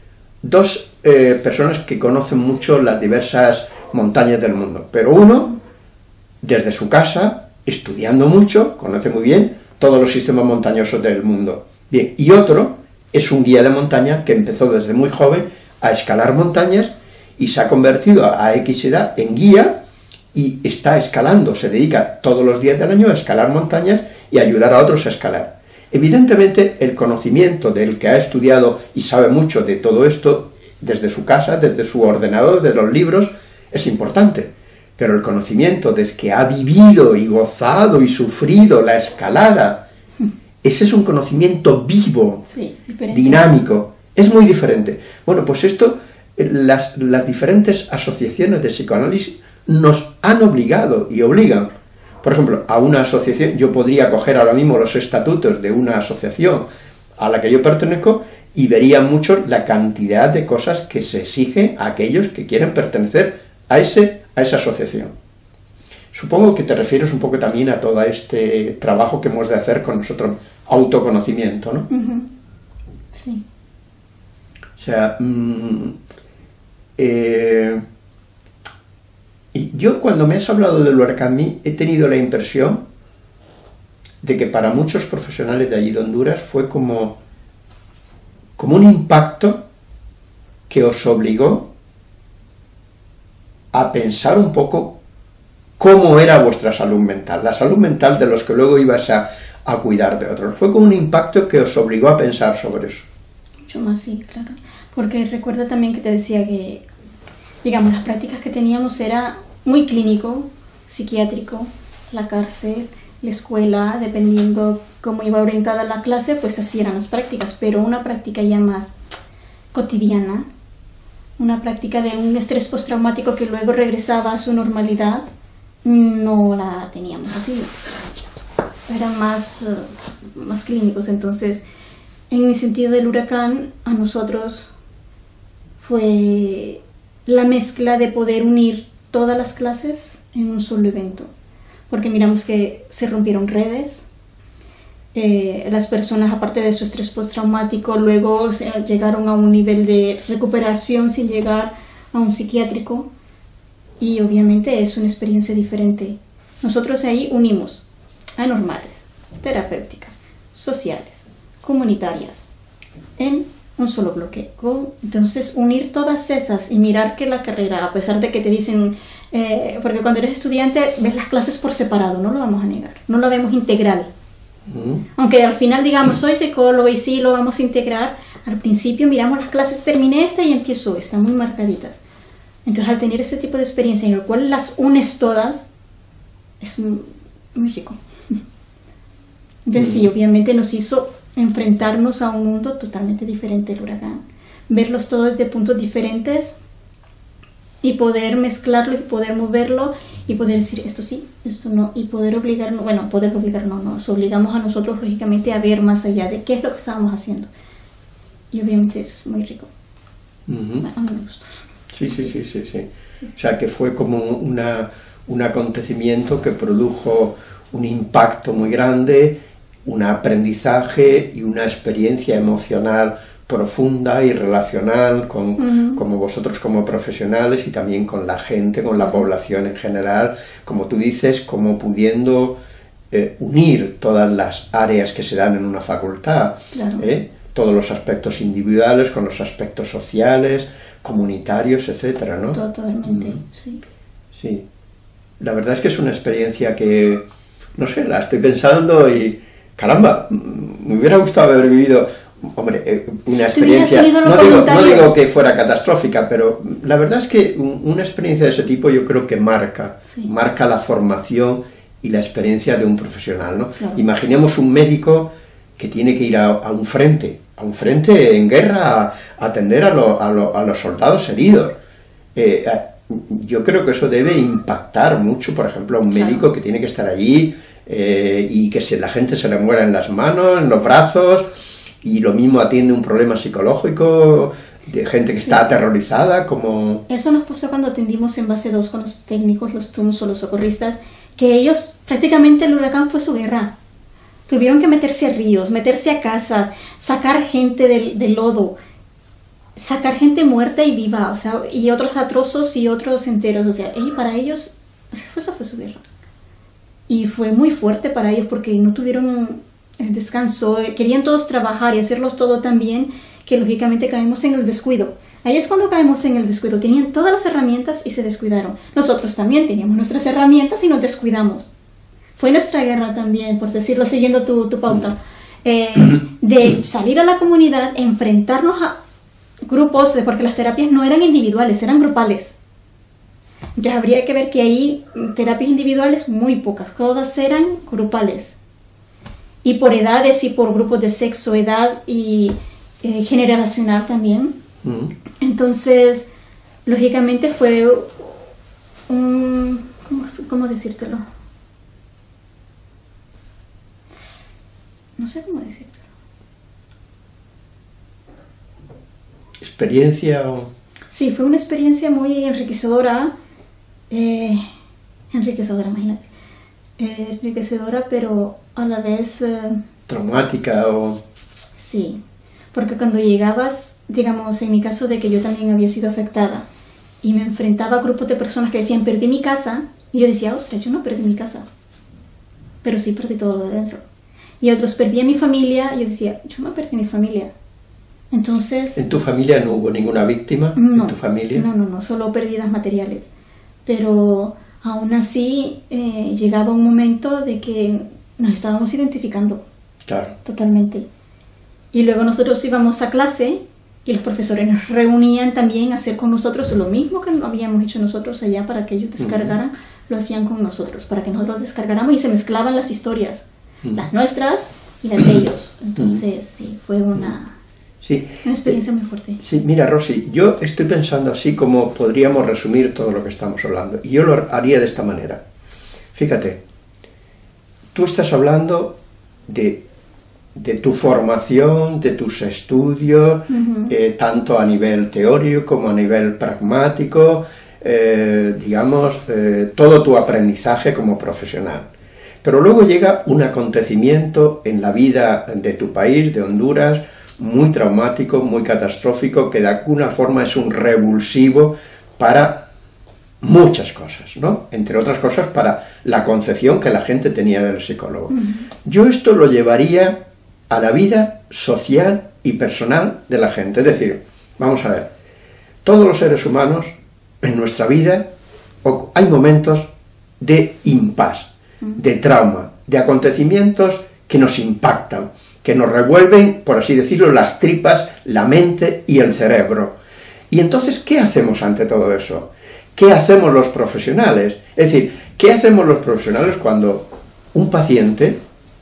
dos eh, personas que conocen mucho las diversas montañas del mundo, pero uno, desde su casa, estudiando mucho, conoce muy bien todos los sistemas montañosos del mundo. Bien, y otro es un guía de montaña que empezó desde muy joven a escalar montañas y se ha convertido a, a X edad en guía y está escalando, se dedica todos los días del año a escalar montañas y a ayudar a otros a escalar. Evidentemente, el conocimiento del que ha estudiado y sabe mucho de todo esto, desde su casa, desde su ordenador, de los libros, es importante. Pero el conocimiento desde que ha vivido y gozado y sufrido la escalada, ese es un conocimiento vivo, sí, dinámico, es muy diferente. Bueno, pues esto, las, las diferentes asociaciones de psicoanálisis nos han obligado y obligan. Por ejemplo, a una asociación, yo podría coger ahora mismo los estatutos de una asociación a la que yo pertenezco y vería mucho la cantidad de cosas que se exige a aquellos que quieren pertenecer a, ese, a esa asociación. Supongo que te refieres un poco también a todo este trabajo que hemos de hacer con nuestro autoconocimiento, ¿no? Uh-huh. Sí. O sea, mmm, eh, y yo cuando me has hablado del Huercamí he tenido la impresión de que para muchos profesionales de allí de Honduras fue como, como un impacto que os obligó a pensar un poco cómo era vuestra salud mental, la salud mental de los que luego ibas a, a cuidar de otros. Fue como un impacto que os obligó a pensar sobre eso. Mucho más, sí, claro. Porque recuerda también que te decía que, digamos, las prácticas que teníamos era muy clínico, psiquiátrico, la cárcel, la escuela, dependiendo cómo iba orientada la clase, pues así eran las prácticas, pero una práctica ya más cotidiana, una práctica de un estrés postraumático que luego regresaba a su normalidad, no la teníamos así. Eran más, uh, más clínicos. Entonces, en el sentido del huracán, a nosotros fue la mezcla de poder unir todas las clases en un solo evento, porque miramos que se rompieron redes, eh, las personas, aparte de su estrés postraumático, luego se, llegaron a un nivel de recuperación sin llegar a un psiquiátrico, y obviamente es una experiencia diferente. Nosotros ahí unimos anormales, terapéuticas, sociales, comunitarias, en un solo bloque. Entonces, unir todas esas y mirar que la carrera, a pesar de que te dicen, eh, porque cuando eres estudiante ves las clases por separado, no lo vamos a negar, no lo vemos integral. Mm. Aunque al final digamos, soy psicólogo y sí lo vamos a integrar, al principio miramos las clases, terminé esta y empiezo esta, muy marcaditas. Entonces, al tener ese tipo de experiencia en el cual las unes todas, es muy, muy rico. Entonces, mm. sí, obviamente nos hizo enfrentarnos a un mundo totalmente diferente del huracán, verlos todos desde puntos diferentes y poder mezclarlo y poder moverlo y poder decir esto sí, esto no, y poder obligarnos, bueno, poder obligarnos, no, nos obligamos a nosotros lógicamente a ver más allá de qué es lo que estábamos haciendo, y obviamente es muy rico. Uh-huh. Bueno, a mí me gustó. Sí, sí, sí, sí, sí. O sea que fue como una, un acontecimiento que produjo un impacto muy grande, un aprendizaje y una experiencia emocional profunda y relacional con, uh-huh. como vosotros como profesionales y también con la gente, con la población en general, como tú dices, como pudiendo eh, unir todas las áreas que se dan en una facultad, claro. ¿eh? Todos los aspectos individuales con los aspectos sociales, comunitarios, etcétera, ¿no? Totalmente, uh-huh. sí. Sí. La verdad es que es una experiencia que, no sé, la estoy pensando y caramba, me hubiera gustado haber vivido, hombre, una experiencia, no digo, no digo que fuera catastrófica, pero la verdad es que una experiencia de ese tipo yo creo que marca, sí. marca la formación y la experiencia de un profesional, ¿no? Claro. Imaginemos un médico que tiene que ir a, a un frente, a un frente en guerra, a, a atender a, lo, a, lo, a los soldados heridos. Eh, yo creo que eso debe impactar mucho, por ejemplo, a un claro. médico que tiene que estar allí, Eh, y que si la gente se le muera en las manos, en los brazos, y lo mismo atiende un problema psicológico de gente que está sí. aterrorizada, como... Eso nos pasó cuando atendimos en base dos con los técnicos, los T U M S o los socorristas, que ellos, prácticamente el huracán fue su guerra. Tuvieron que meterse a ríos, meterse a casas, sacar gente del, del lodo, sacar gente muerta y viva, o sea, y otros a trozos y otros enteros, o sea, y para ellos, esa fue su guerra. Y fue muy fuerte para ellos porque no tuvieron el descanso, querían todos trabajar y hacerlos todo tan bien que lógicamente caemos en el descuido. Ahí es cuando caemos en el descuido, tenían todas las herramientas y se descuidaron. Nosotros también teníamos nuestras herramientas y nos descuidamos. Fue nuestra guerra también, por decirlo, siguiendo tu, tu pauta, eh, de salir a la comunidad, enfrentarnos a grupos, porque las terapias no eran individuales, eran grupales. Entonces habría que ver que ahí terapias individuales muy pocas, todas eran grupales. Y por edades y por grupos de sexo, edad y eh, generacional también. Mm. Entonces, lógicamente fue un... ¿cómo, cómo decírtelo? No sé cómo decírtelo. ¿Experiencia o...? Sí, fue una experiencia muy enriquecedora. Eh, enriquecedora, imagínate. Eh, enriquecedora, pero a la vez... Eh, ¿traumática o...? Sí, porque cuando llegabas, digamos, en mi caso de que yo también había sido afectada, y me enfrentaba a grupos de personas que decían, perdí mi casa, y yo decía, ostras, yo no perdí mi casa. pero sí perdí todo lo de dentro. Y otros, perdí a mi familia, yo decía, yo no perdí mi familia. Entonces... ¿En tu familia no hubo ninguna víctima? No, ¿En tu familia? No, no, no, solo pérdidas materiales. Pero aún así eh, llegaba un momento de que nos estábamos identificando. Claro. Totalmente. Y luego nosotros íbamos a clase y los profesores nos reunían también a hacer con nosotros lo mismo que habíamos hecho nosotros allá para que ellos descargaran, uh-huh. lo hacían con nosotros, para que nosotros descargáramos y se mezclaban las historias, uh-huh. las nuestras y las de ellos. Entonces, uh-huh. sí, fue una, sí. una experiencia muy fuerte. Sí, mira, Rosy, yo estoy pensando así como podríamos resumir todo lo que estamos hablando. Y yo lo haría de esta manera. Fíjate, tú estás hablando de... de tu formación, de tus estudios, uh-huh. eh, tanto a nivel teórico como a nivel pragmático, eh, digamos, eh, todo tu aprendizaje como profesional. Pero luego llega un acontecimiento en la vida de tu país, de Honduras, muy traumático, muy catastrófico, que de alguna forma es un revulsivo para muchas cosas, ¿no? Entre otras cosas para la concepción que la gente tenía del psicólogo. Uh-huh. Yo esto lo llevaría a la vida social y personal de la gente. Es decir, vamos a ver, todos los seres humanos en nuestra vida hay momentos de impasse, de trauma, de acontecimientos que nos impactan, que nos revuelven, por así decirlo, las tripas, la mente y el cerebro. Y entonces, ¿qué hacemos ante todo eso? ¿Qué hacemos los profesionales? Es decir, ¿qué hacemos los profesionales cuando un paciente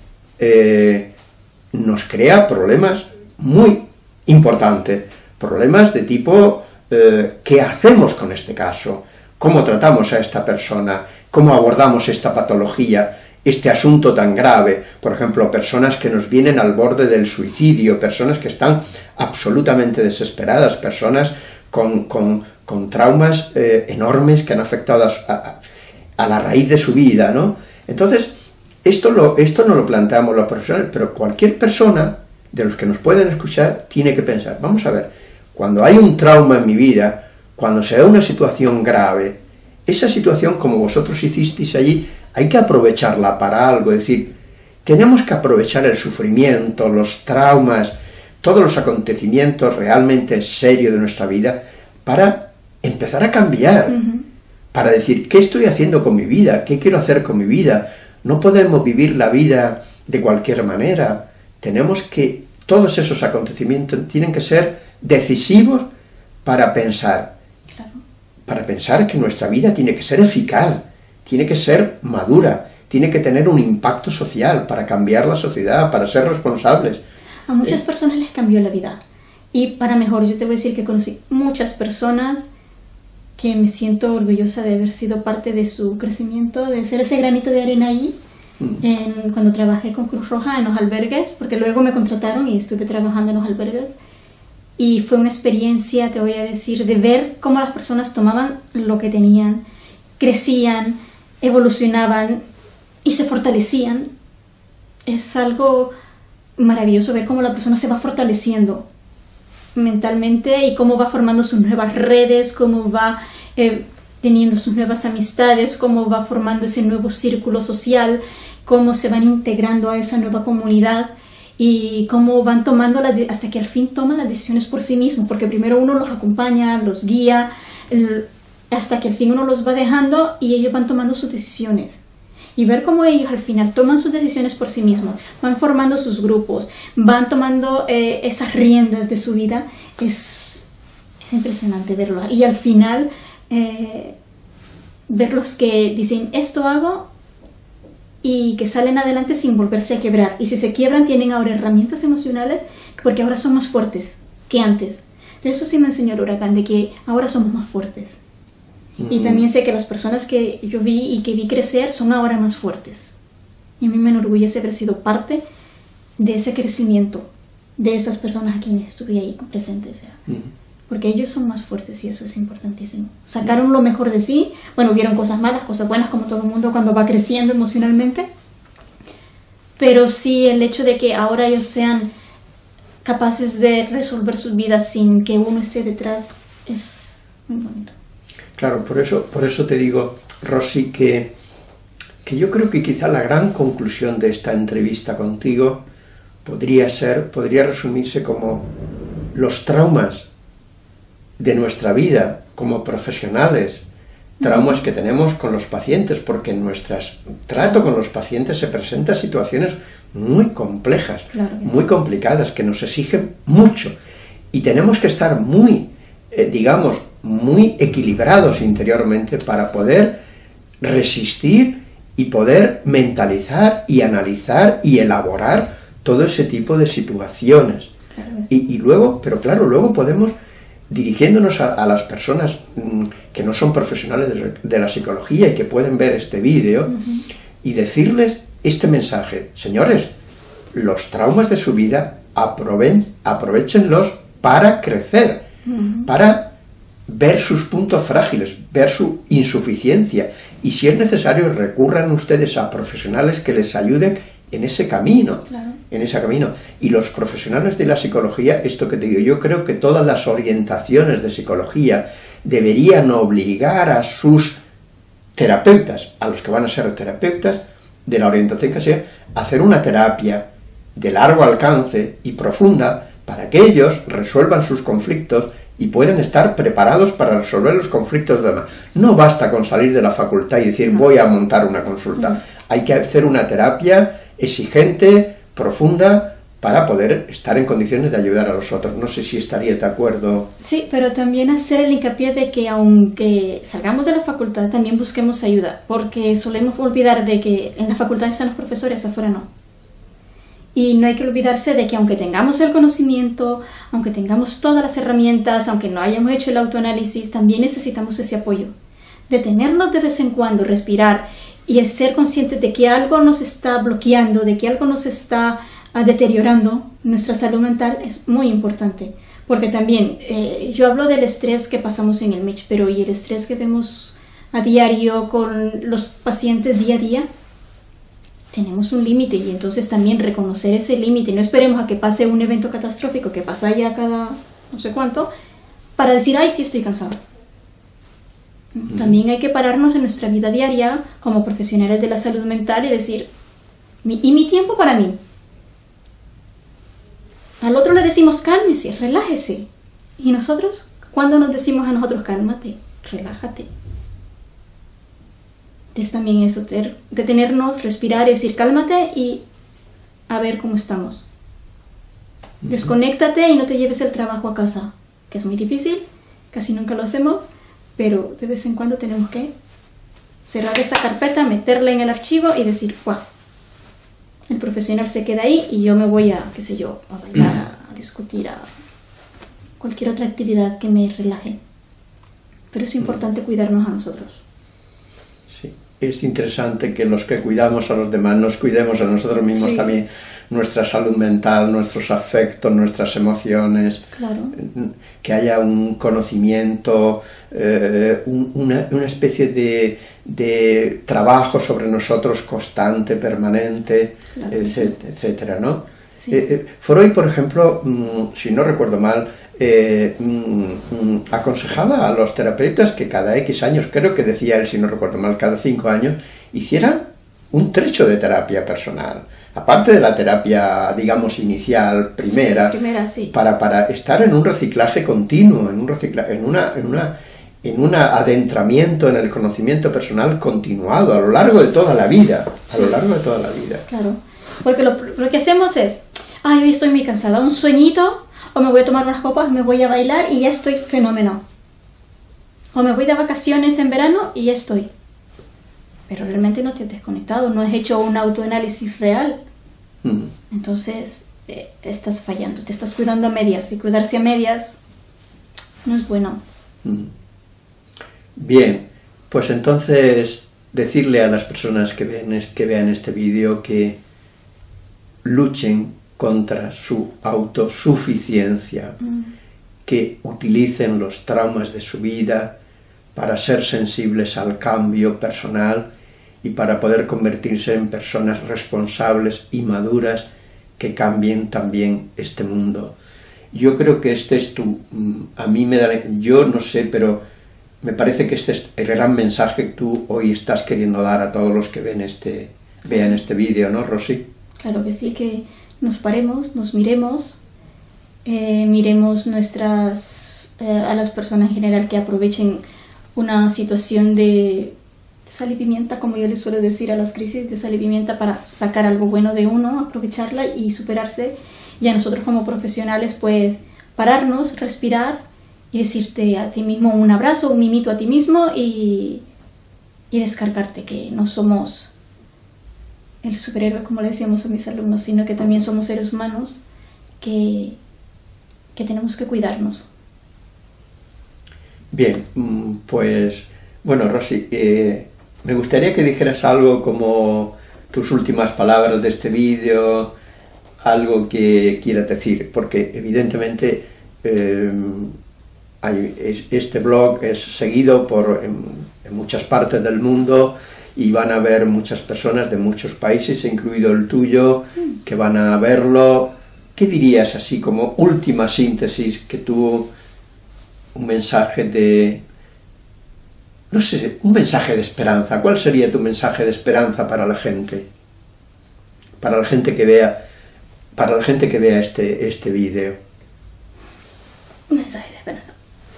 eh, nos crea problemas muy importantes, problemas de tipo, eh, ¿qué hacemos con este caso? ¿Cómo tratamos a esta persona? ¿Cómo abordamos esta patología, este asunto tan grave? Por ejemplo, personas que nos vienen al borde del suicidio, personas que están absolutamente desesperadas, personas con, con, con traumas eh, enormes que han afectado a, a, a la raíz de su vida, ¿no? Entonces, Esto, lo, esto no lo planteamos los profesionales, pero cualquier persona de los que nos pueden escuchar tiene que pensar, vamos a ver, cuando hay un trauma en mi vida, cuando se da una situación grave, esa situación, como vosotros hicisteis allí, hay que aprovecharla para algo, es decir, tenemos que aprovechar el sufrimiento, los traumas, todos los acontecimientos realmente serios de nuestra vida para empezar a cambiar, uh-huh. para decir, ¿qué estoy haciendo con mi vida? ¿Qué quiero hacer con mi vida? No podemos vivir la vida de cualquier manera. Tenemos que, todos esos acontecimientos tienen que ser decisivos para pensar. Claro. Para pensar que nuestra vida tiene que ser eficaz, tiene que ser madura, tiene que tener un impacto social para cambiar la sociedad, para ser responsables. A muchas eh. personas les cambió la vida. Y para mejor, yo te voy a decir que conocí muchas personas que me siento orgullosa de haber sido parte de su crecimiento, de ser ese granito de arena ahí, mm. en, cuando trabajé con Cruz Roja en los albergues, porque luego me contrataron y estuve trabajando en los albergues, y fue una experiencia, te voy a decir, de ver cómo las personas tomaban lo que tenían, crecían, evolucionaban y se fortalecían. Es algo maravilloso ver cómo la persona se va fortaleciendo mentalmente y cómo va formando sus nuevas redes, cómo va eh, teniendo sus nuevas amistades, cómo va formando ese nuevo círculo social, cómo se van integrando a esa nueva comunidad y cómo van tomando las de- hasta que al fin toman las decisiones por sí mismos, porque primero uno los acompaña, los guía, el, hasta que al fin uno los va dejando y ellos van tomando sus decisiones. Y ver cómo ellos al final toman sus decisiones por sí mismos, van formando sus grupos, van tomando eh, esas riendas de su vida, es, es impresionante verlo. Y al final, eh, ver los que dicen, esto hago, y que salen adelante sin volverse a quebrar. Y si se quiebran, tienen ahora herramientas emocionales, porque ahora son más fuertes que antes. De eso sí me enseñó el huracán, de que ahora somos más fuertes. Y también sé que las personas que yo vi y que vi crecer son ahora más fuertes. Y a mí me enorgullece haber sido parte de ese crecimiento de esas personas a quienes estuve ahí presentes. ¿Ya? Mm. Porque ellos son más fuertes y eso es importantísimo. Sacaron lo mejor de sí. Bueno, vieron cosas malas, cosas buenas, como todo el mundo cuando va creciendo emocionalmente. Pero sí el hecho de que ahora ellos sean capaces de resolver sus vidas sin que uno esté detrás es muy bonito. Claro, por eso, por eso te digo, Rosy, que que yo creo que quizá la gran conclusión de esta entrevista contigo podría ser, podría resumirse como los traumas de nuestra vida como profesionales, traumas que tenemos con los pacientes, porque en nuestro trato con los pacientes se presentan situaciones muy complejas, claro que sí. muy complicadas, que nos exigen mucho, y tenemos que estar muy, eh, digamos, muy equilibrados interiormente para poder resistir y poder mentalizar y analizar y elaborar todo ese tipo de situaciones. Claro que sí. y, y luego, pero claro, luego podemos, dirigiéndonos a, a las personas mmm, que no son profesionales de, de la psicología y que pueden ver este vídeo, uh-huh. y decirles este mensaje: señores, los traumas de su vida aproven, aprovechenlos para crecer, uh-huh. para ver sus puntos frágiles, ver su insuficiencia, y si es necesario recurran ustedes a profesionales que les ayuden en ese camino, claro. en ese camino. Y los profesionales de la psicología, esto que te digo, yo creo que todas las orientaciones de psicología deberían obligar a sus terapeutas, a los que van a ser terapeutas de la orientación que sea, a hacer una terapia de largo alcance y profunda para que ellos resuelvan sus conflictos y pueden estar preparados para resolver los conflictos de demás. No basta con salir de la facultad y decir, no. voy a montar una consulta. No. Hay que hacer una terapia exigente, profunda, para poder estar en condiciones de ayudar a los otros. No sé si estaría de acuerdo. Sí, pero también hacer el hincapié de que aunque salgamos de la facultad, también busquemos ayuda, porque solemos olvidar de que en la facultad están los profesores, afuera no. Y no hay que olvidarse de que aunque tengamos el conocimiento, aunque tengamos todas las herramientas, aunque no hayamos hecho el autoanálisis, también necesitamos ese apoyo. Detenernos de vez en cuando, respirar y el ser conscientes de que algo nos está bloqueando, de que algo nos está uh, deteriorando nuestra salud mental es muy importante. Porque también, eh, yo hablo del estrés que pasamos en el M I C, pero ¿y el estrés que vemos a diario con los pacientes día a día? Tenemos un límite, y entonces también reconocer ese límite. No esperemos a que pase un evento catastrófico que pasa ya cada no sé cuánto para decir, ay, sí estoy cansado. Uh-huh. También hay que pararnos en nuestra vida diaria como profesionales de la salud mental y decir, mi, y mi tiempo para mí. Al otro le decimos, cálmese, relájese. ¿Y nosotros? ¿Cuándo nos decimos a nosotros, cálmate, relájate? Es también eso, ter, detenernos, respirar y decir, cálmate y a ver cómo estamos. Uh-huh. Desconéctate y no te lleves el trabajo a casa, que es muy difícil, casi nunca lo hacemos, pero de vez en cuando tenemos que cerrar esa carpeta, meterla en el archivo y decir, wow, el profesional se queda ahí y yo me voy a, qué sé yo, a bailar, a, a discutir, a cualquier otra actividad que me relaje. Pero es importante cuidarnos a nosotros. Sí, es interesante que los que cuidamos a los demás nos cuidemos a nosotros mismos, sí. También nuestra salud mental, nuestros afectos, nuestras emociones, claro. Que haya un conocimiento, eh, un, una, una especie de, de trabajo sobre nosotros constante, permanente, claro, etcétera, etcétera, ¿no? Sí. Eh, eh, Freud, por ejemplo, mmm, si no recuerdo mal, eh, mmm, aconsejaba a los terapeutas que cada X años, creo que decía él, si no recuerdo mal, cada cinco años, hicieran un trecho de terapia personal. Aparte de la terapia, digamos, inicial, primera, sí, primera sí. para, para estar en un reciclaje continuo, en un reciclaje, en una, en una, en un adentramiento en el conocimiento personal continuado, a lo largo de toda la vida, a sí. lo largo de toda la vida. Claro, porque lo, lo que hacemos es, ay, hoy estoy muy cansada, un sueñito, o me voy a tomar unas copas, me voy a bailar y ya estoy fenómeno. O me voy de vacaciones en verano y ya estoy. Pero realmente no te has desconectado, no has hecho un autoanálisis real. Mm. Entonces, eh, estás fallando, te estás cuidando a medias, y cuidarse a medias no es bueno. Mm. Bien, pues entonces decirle a las personas que, ven, que vean este vídeo que luchen contra su autosuficiencia, mm. que utilicen los traumas de su vida para ser sensibles al cambio personal y para poder convertirse en personas responsables y maduras que cambien también este mundo. Yo creo que este es tu... A mí me da... Yo no sé, pero me parece que este es el gran mensaje que tú hoy estás queriendo dar a todos los que ven este, vean este vídeo, ¿no, Rosy? Claro que sí, que nos paremos, nos miremos, eh, miremos nuestras, eh, a las personas en general que aprovechen una situación de sal y pimienta, como yo les suelo decir a las crisis, de sal y pimienta para sacar algo bueno de uno, aprovecharla y superarse. Y a nosotros como profesionales, pues pararnos, respirar y decirte a ti mismo un abrazo, un mimito a ti mismo y, y descargarte, que no somos el superhéroe, como le decíamos a mis alumnos, sino que también somos seres humanos que, que tenemos que cuidarnos. Bien, pues bueno, Rosy, eh, me gustaría que dijeras algo como tus últimas palabras de este vídeo, algo que quieras decir, porque evidentemente eh, hay, es, este blog es seguido por en, en muchas partes del mundo y van a ver muchas personas de muchos países, incluido el tuyo, que van a verlo. ¿Qué dirías así como última síntesis que tú, un mensaje de, no sé, un mensaje de esperanza? ¿Cuál sería tu mensaje de esperanza para la gente? Para la gente que vea, para la gente que vea este, este vídeo. Un mensaje de esperanza.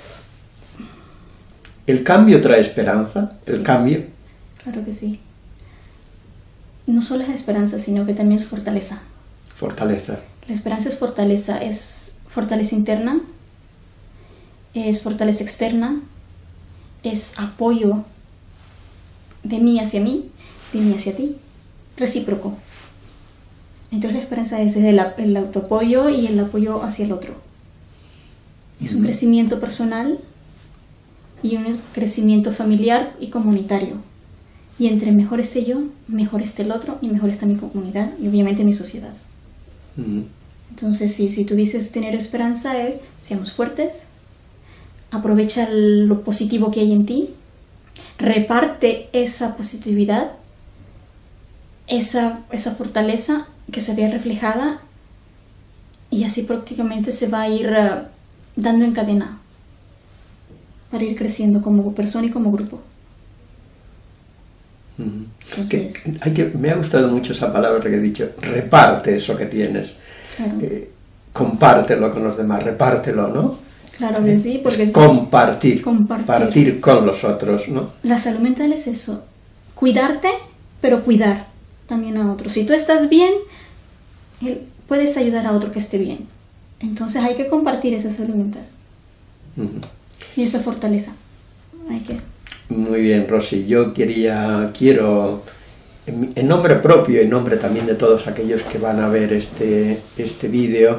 ¿El cambio trae esperanza? ¿El Sí. cambio? Claro que sí. No solo es esperanza, sino que también es fortaleza. Fortaleza. La esperanza es fortaleza, es fortaleza interna, es fortaleza externa, es apoyo de mí hacia mí, de mí hacia ti, recíproco. Entonces la esperanza es el, el autoapoyo y el apoyo hacia el otro. Es un crecimiento personal y un crecimiento familiar y comunitario. Y entre mejor esté yo, mejor esté el otro y mejor está mi comunidad y obviamente mi sociedad. Mm. Entonces, sí, si tú dices tener esperanza es, seamos fuertes, aprovecha lo positivo que hay en ti, reparte esa positividad, esa, esa fortaleza que se vea reflejada y así prácticamente se va a ir uh, dando en cadena para ir creciendo como persona y como grupo. Mm. Entonces, Que, hay que, me ha gustado mucho esa palabra que he dicho, reparte eso que tienes, claro, eh, compártelo con los demás, repártelo, ¿no? claro que sí, porque Es sí, compartir, compartir. compartir con los otros, ¿no? La salud mental es eso, cuidarte, pero cuidar también a otros. Si tú estás bien, puedes ayudar a otro que esté bien. Entonces hay que compartir esa salud mental Uh-huh. y esa fortaleza. Hay que... Muy bien, Rosy, yo quería, quiero, en, en nombre propio y en nombre también de todos aquellos que van a ver este, este vídeo,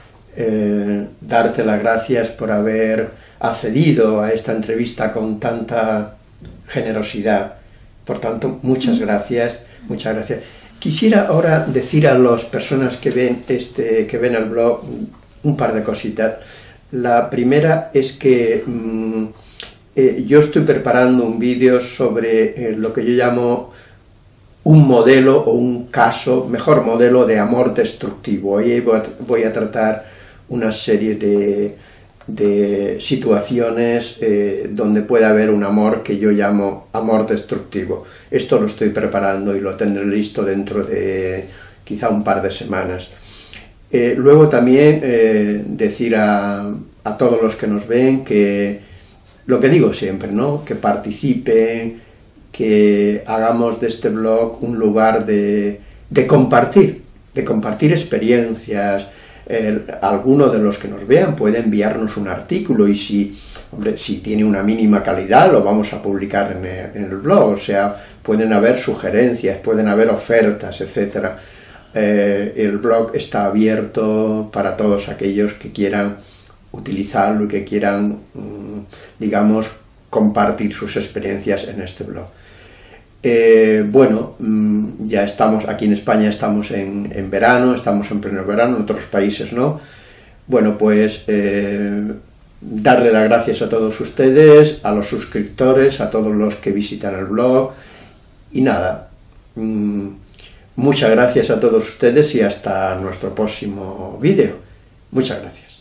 eh, darte las gracias por haber accedido a esta entrevista con tanta generosidad. Por tanto, muchas gracias, muchas gracias. Quisiera ahora decir a las personas que ven, este, que ven el blog un par de cositas. La primera es que mmm, eh, yo estoy preparando un vídeo sobre eh, lo que yo llamo un modelo o un caso, mejor modelo de amor destructivo. Ahí voy a, voy a tratar una serie de, de situaciones eh, donde puede haber un amor que yo llamo amor destructivo. Esto lo estoy preparando y lo tendré listo dentro de quizá un par de semanas. Eh, luego también eh, decir a, a todos los que nos ven que lo que digo siempre, ¿no? Que participen, que hagamos de este blog un lugar de, de compartir, de compartir experiencias. Eh, alguno de los que nos vean puede enviarnos un artículo y si, hombre, si tiene una mínima calidad lo vamos a publicar en el, en el blog, o sea, pueden haber sugerencias, pueden haber ofertas, etcétera. Eh, el blog está abierto para todos aquellos que quieran utilizarlo y que quieran, mmm, digamos, compartir sus experiencias en este blog. Eh, bueno, mmm, ya estamos, aquí en España estamos en, en verano, estamos en pleno verano, en otros países no. Bueno, pues eh, darle las gracias a todos ustedes, a los suscriptores, a todos los que visitan el blog y nada. Mmm, Muchas gracias a todos ustedes y hasta nuestro próximo vídeo. Muchas gracias.